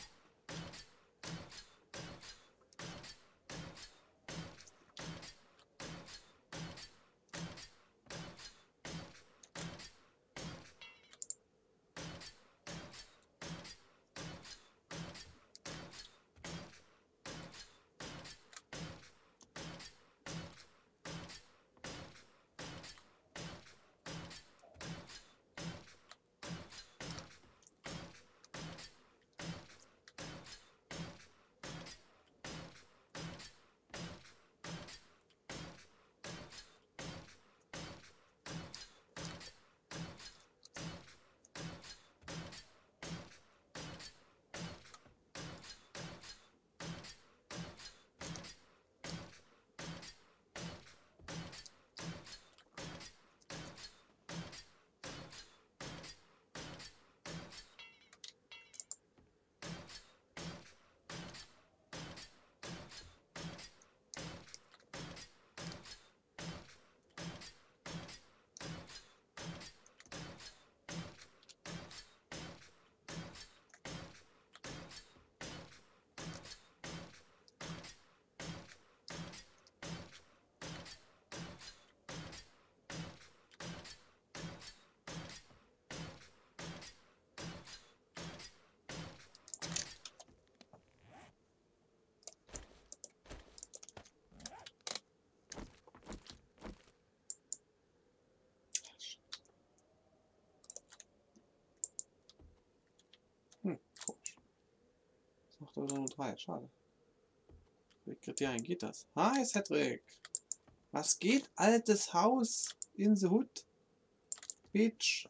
Hm, komisch. Das macht aber nur drei, schade. Wie Kriterien geht das? Hi, Cedric! Was geht, altes Haus in the Hood? Bitch!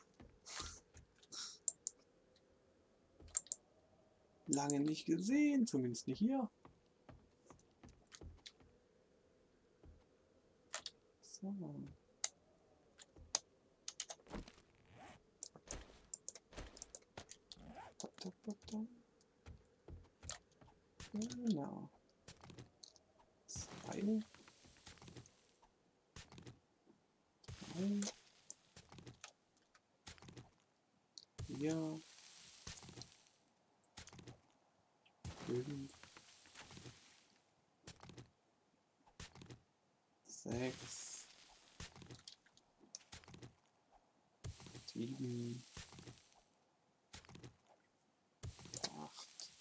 Lange nicht gesehen, zumindest nicht hier. So. Genau. Zwei. Drei. Vier. Fünf. Sechs. Sieben. Acht.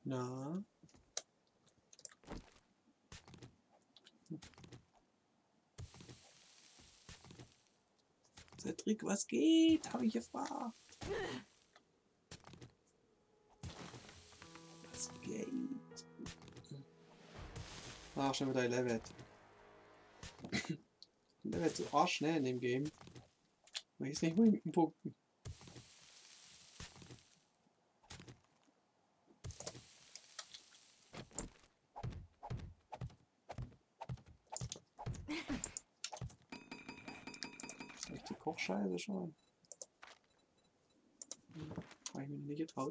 Na. Cedric, was geht? Habe ich gefragt. Was geht? Ach, schon wieder Level. Level so arschschnell in dem Game. Man ist nicht mal in Punkten. Das ist die Kochscheiße schon. Habe ich mir nicht getraut.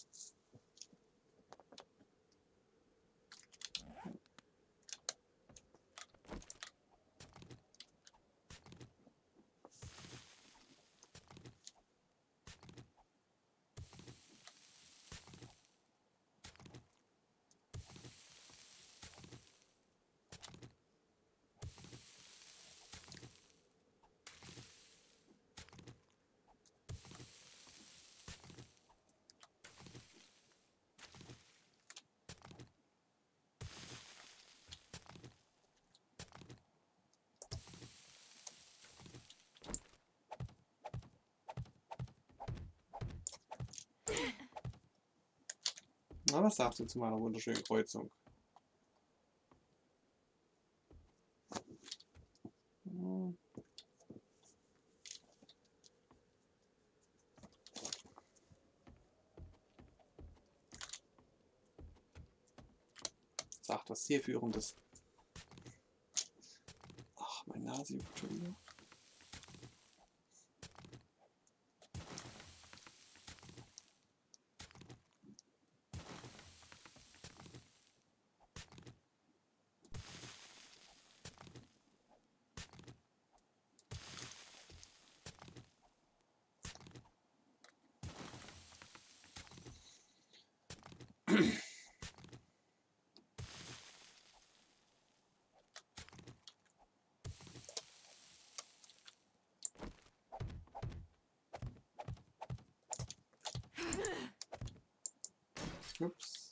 Na, was sagst du zu meiner wunderschönen Kreuzung? Hm. Sagt was zielführendes. Ach, mein Nase juckt schon wieder. Ups.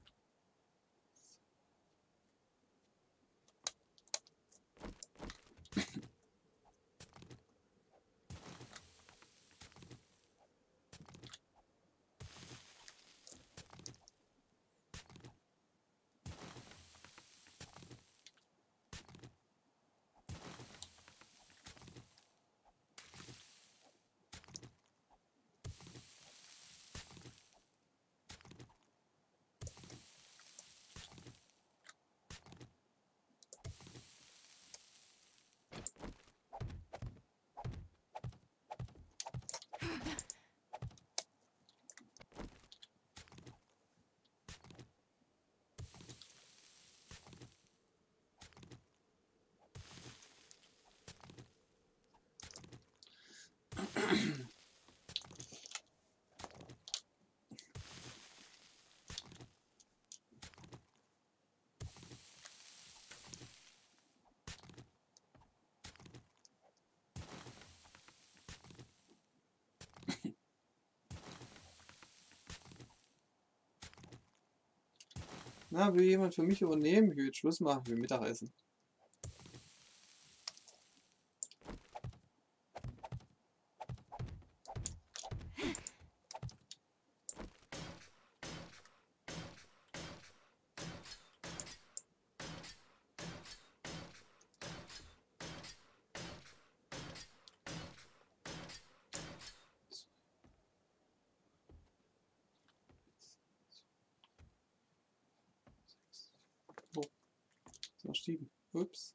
Na, will jemand für mich übernehmen? Ich will jetzt Schluss machen, ich will Mittagessen. Oh, ist noch Stieben. Ups.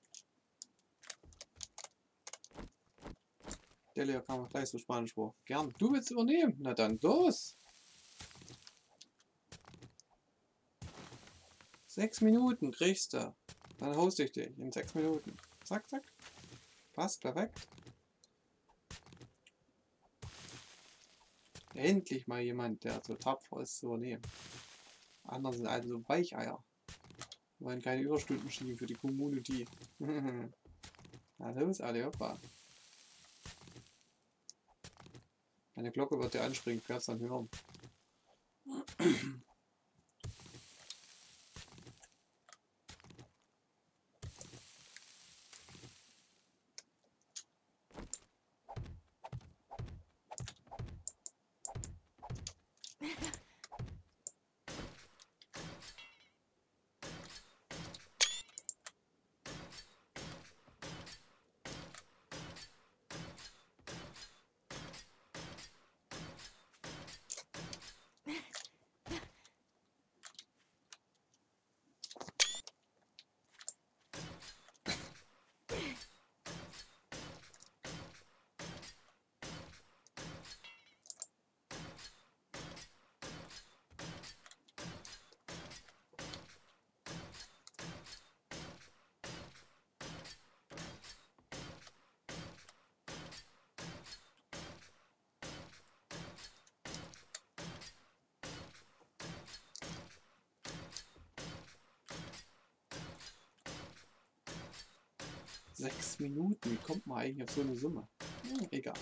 Der Lehrer kam auch gleich so Spanisch vor. Gern. Du willst übernehmen? Na dann los. Sechs Minuten kriegst du. Dann hoste ich dich in sechs Minuten. Zack, zack. Passt, perfekt. Endlich mal jemand, der so tapfer ist, zu übernehmen. Andere sind also so Weicheier. Wollen keine Überstunden schieben für die Community. Na los, alle hoppa. Eine Glocke wird dir anspringen, du kannst dann hören. Sechs Minuten. Wie kommt man eigentlich auf so eine Summe? Hm, egal.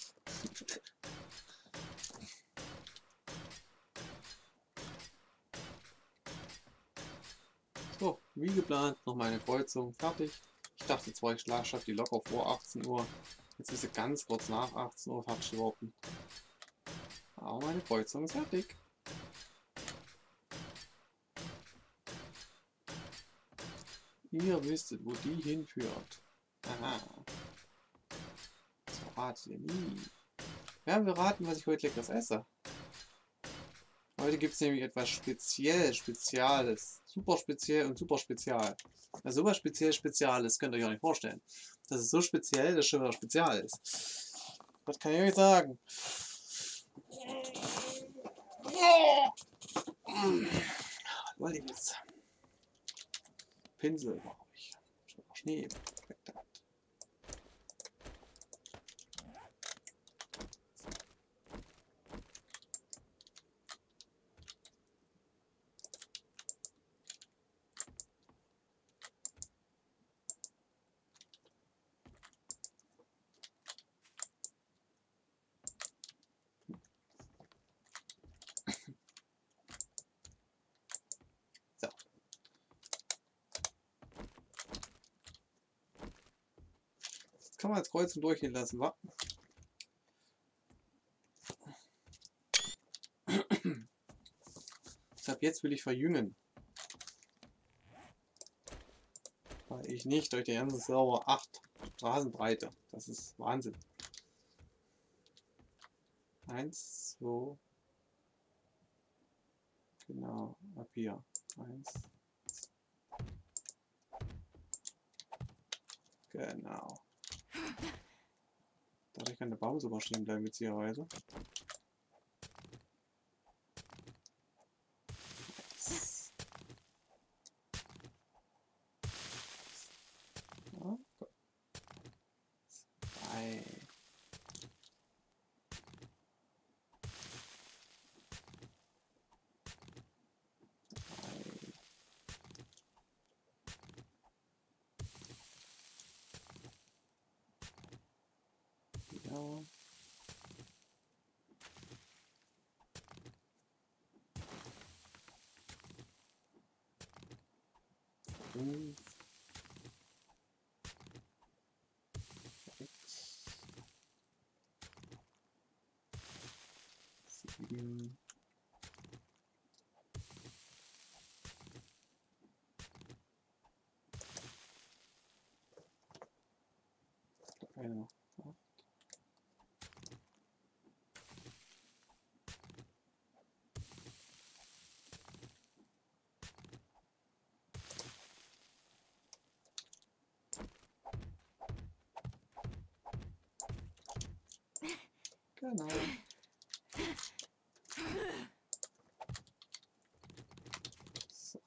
So, wie geplant, noch meine Kreuzung fertig. Ich dachte zwar, ich schaffe die locker vor achtzehn Uhr. Jetzt ist sie ganz kurz nach achtzehn Uhr fertig geworden. Aber meine Kreuzung ist fertig. Ihr wisstet, wo die hinführt. Aha. Das verratet ihr nie. Ja, wir raten, was ich heute leckeres esse. Heute gibt es nämlich etwas speziell Speziales. Super speziell und super spezial. Ja, sowas speziell Speziales könnt ihr euch auch nicht vorstellen. Das ist so speziell, dass schon wieder spezial ist. Was kann ich euch sagen? Was wollte ich jetzt? Pinsel brauche ich. Schnee. Perfekt. So. Jetzt kann man als Kreuzung durchgehen lassen, wa? Deshalb jetzt will ich verjüngen. Weil ich nicht durch den ganzen Server acht Straßenbreite. Das ist Wahnsinn. Eins, zwei. Genau, ab hier. Eins. Genau. Dadurch kann der Baum sogar stehen bleiben, witzigerweise. Ja, zwei. Ja. Fünf. Sechs. Sieben. Eine noch. Genau. So.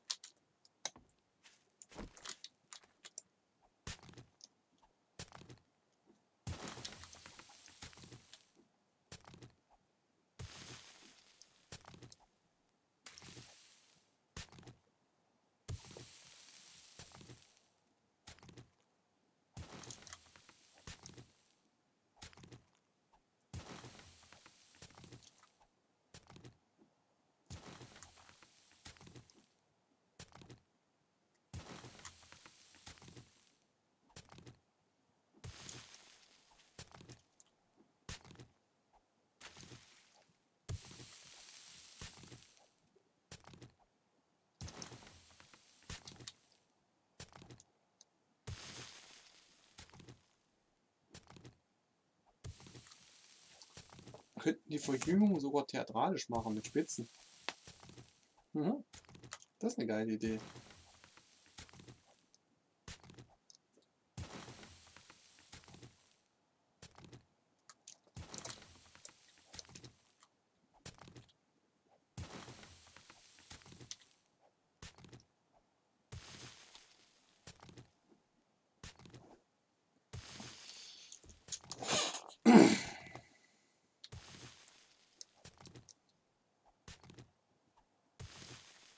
Könnten die Verjüngung sogar theatralisch machen mit Spitzen. Mhm. Das ist eine geile Idee.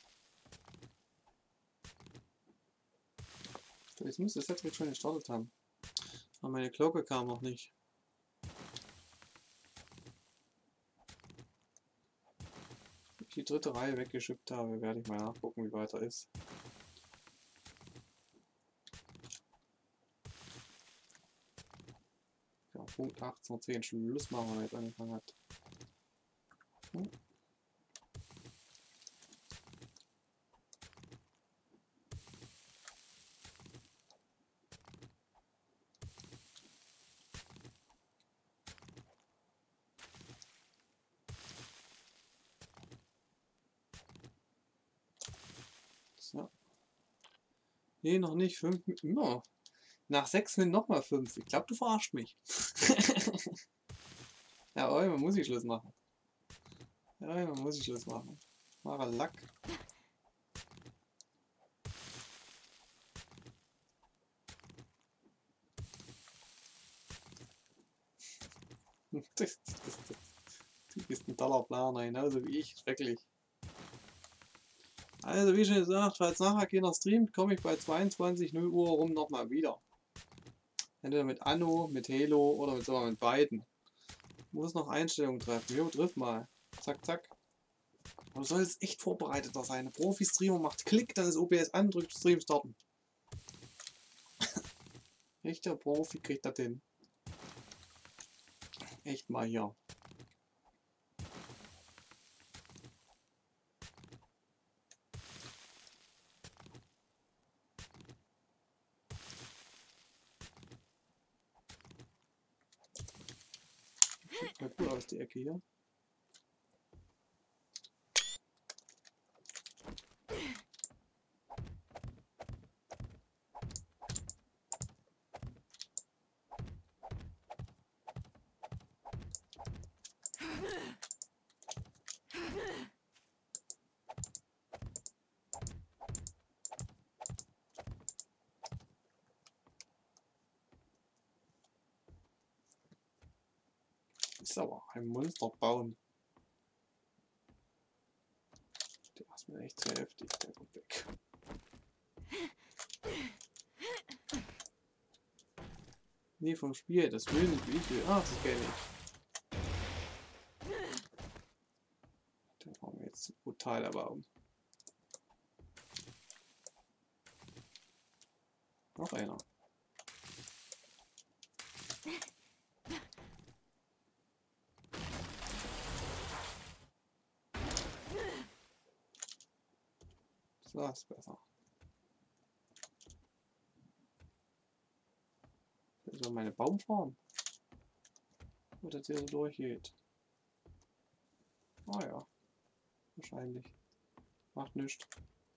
Jetzt müsste es jetzt schon gestartet haben. Aber meine Glocke kam noch nicht. Wenn ich die dritte Reihe weggeschippt habe, werde ich mal nachgucken, wie weiter ist. Ja, Punkt achtzehn Uhr zehn Schluss machen, wenn er jetzt angefangen hat. Hm. So. Nee, noch nicht. Fünf Minuten. Oh. Nach sechs Minuten nochmal fünf. Ich glaube, du verarscht mich. Ja, oh, man muss ich Schluss machen. Ja, man muss ich Schluss machen. Mara Lack. Das, das, das, du bist ein toller Planer, genauso wie ich. Schrecklich. Also, wie schon gesagt, falls nachher keiner streamt, komme ich bei zweiundzwanzig Uhr rum nochmal wieder. Entweder mit Anno, mit Halo oder mit, sogar mit beiden. Muss noch Einstellungen treffen. Jo, triff mal. Zack, zack. Aber du sollst echt vorbereiteter sein. Ein Profi-Streamer macht Klick, dann ist O B S an, drückt Stream starten. Echter Profi kriegt das hin. Echt mal hier. Sieht mal cool aus, die Ecke hier. Ist aber ein Monsterbaum. Der ist mir echt sehr heftig, der kommt weg. Nee, vom Spiel, das will nicht, wie ich will. Ah, das kenne ich. Der war mir jetzt brutal, der Baum. Noch einer. So ist besser. Das ist meine Baumform. Oder der so durchgeht. Ah ja. Wahrscheinlich. Macht nichts.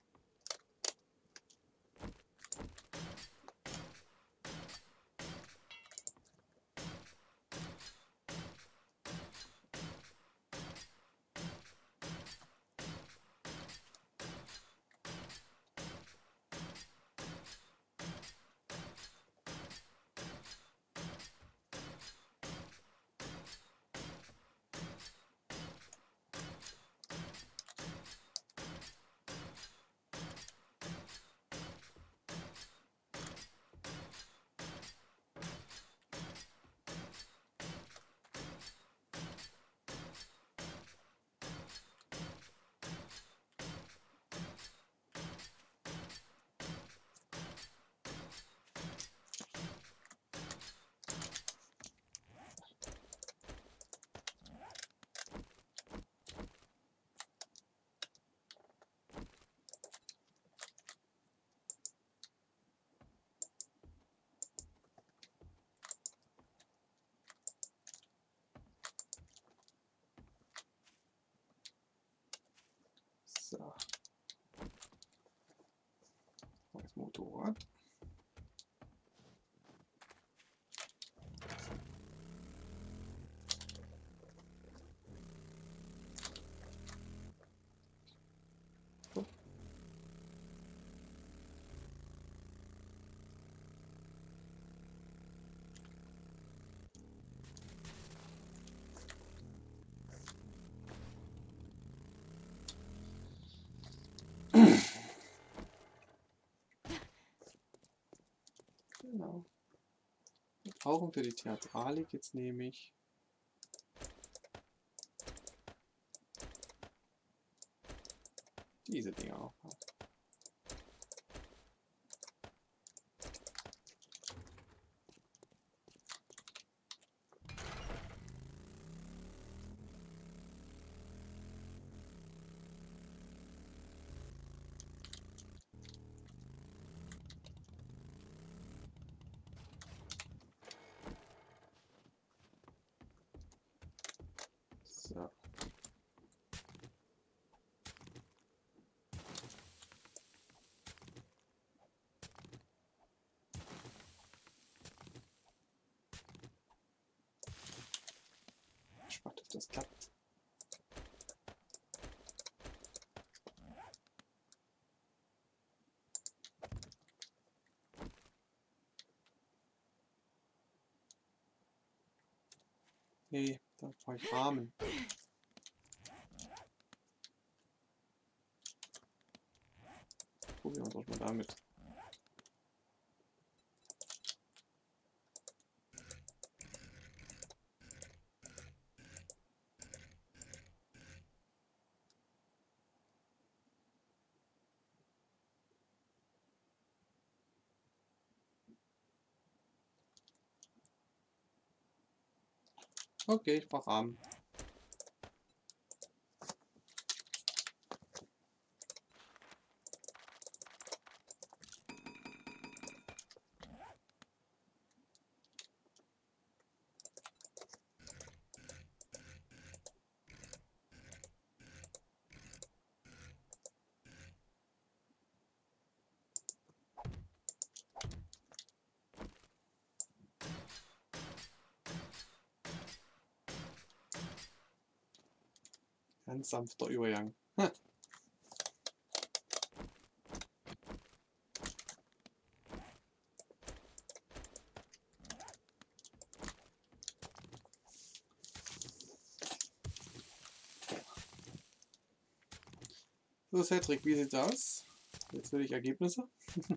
So. Das Motorrad. So. Genau. brauchen für die Theatralik. Jetzt nehme ich diese Dinger auch. So. Ich warte, ob das klappt. Nee, da brauche ich Rahmen. Probieren wir doch mal damit. Okay, ich brauche Rahmen. Ganz sanfter Übergang. Hm. So, Cedric, wie sieht's aus? Jetzt will ich Ergebnisse.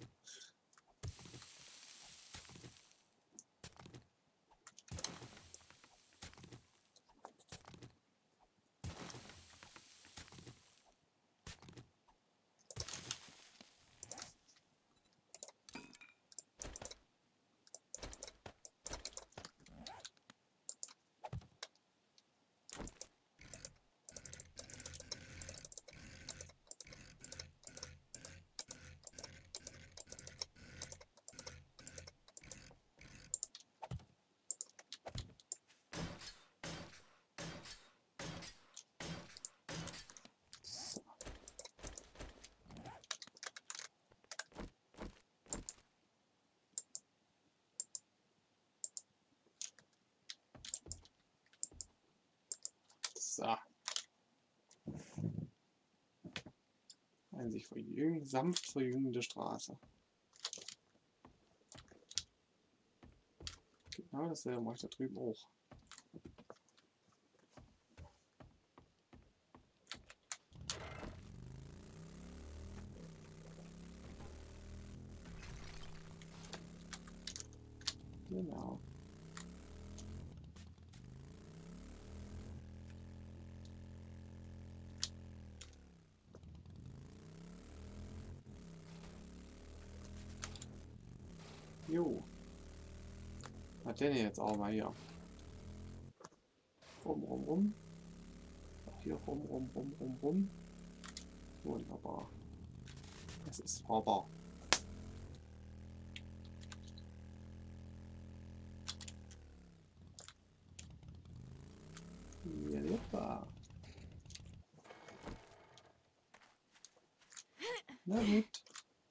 So. Eine sich verjüngen, sanft verjüngende Straße. Genau dasselbe mache ich da drüben auch. Genau. Jo. Was denn jetzt auch mal hier? Rum, rum, rum. Hier rum, rum, rum, rum, rum. Wunderbar. Es ist fahrbar. Ja, na gut.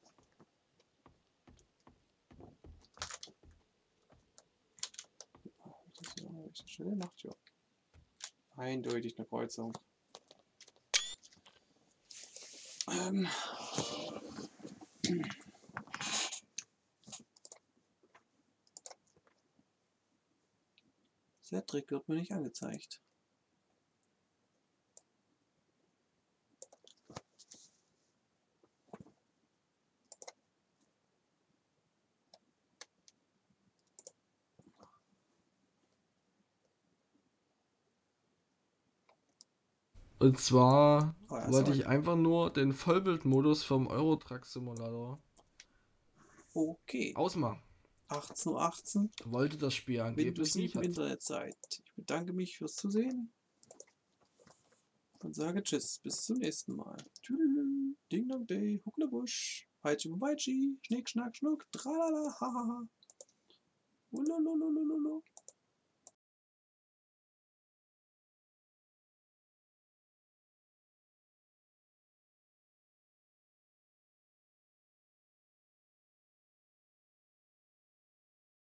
Das ist ja echt schön gemacht, ja. Eindeutig eine Kreuzung. Ähm. Der Trick wird mir nicht angezeigt. Und zwar Oh, ja, wollte sag. ich einfach nur den Vollbildmodus vom Euro Truck Simulator Okay. ausmachen. achtzehn Uhr achtzehn. Wollte das Spiel angeblich nicht. Inklusive Hat Internetzeit. Ich bedanke mich fürs Zusehen und sage Tschüss. Bis zum nächsten Mal. Tschüss. Ding Dong Day. Hucklebusch. Peitschi Peitschi. Schnick, Schnack, Schnuck. Tralala. Hahaha. Ulululululu.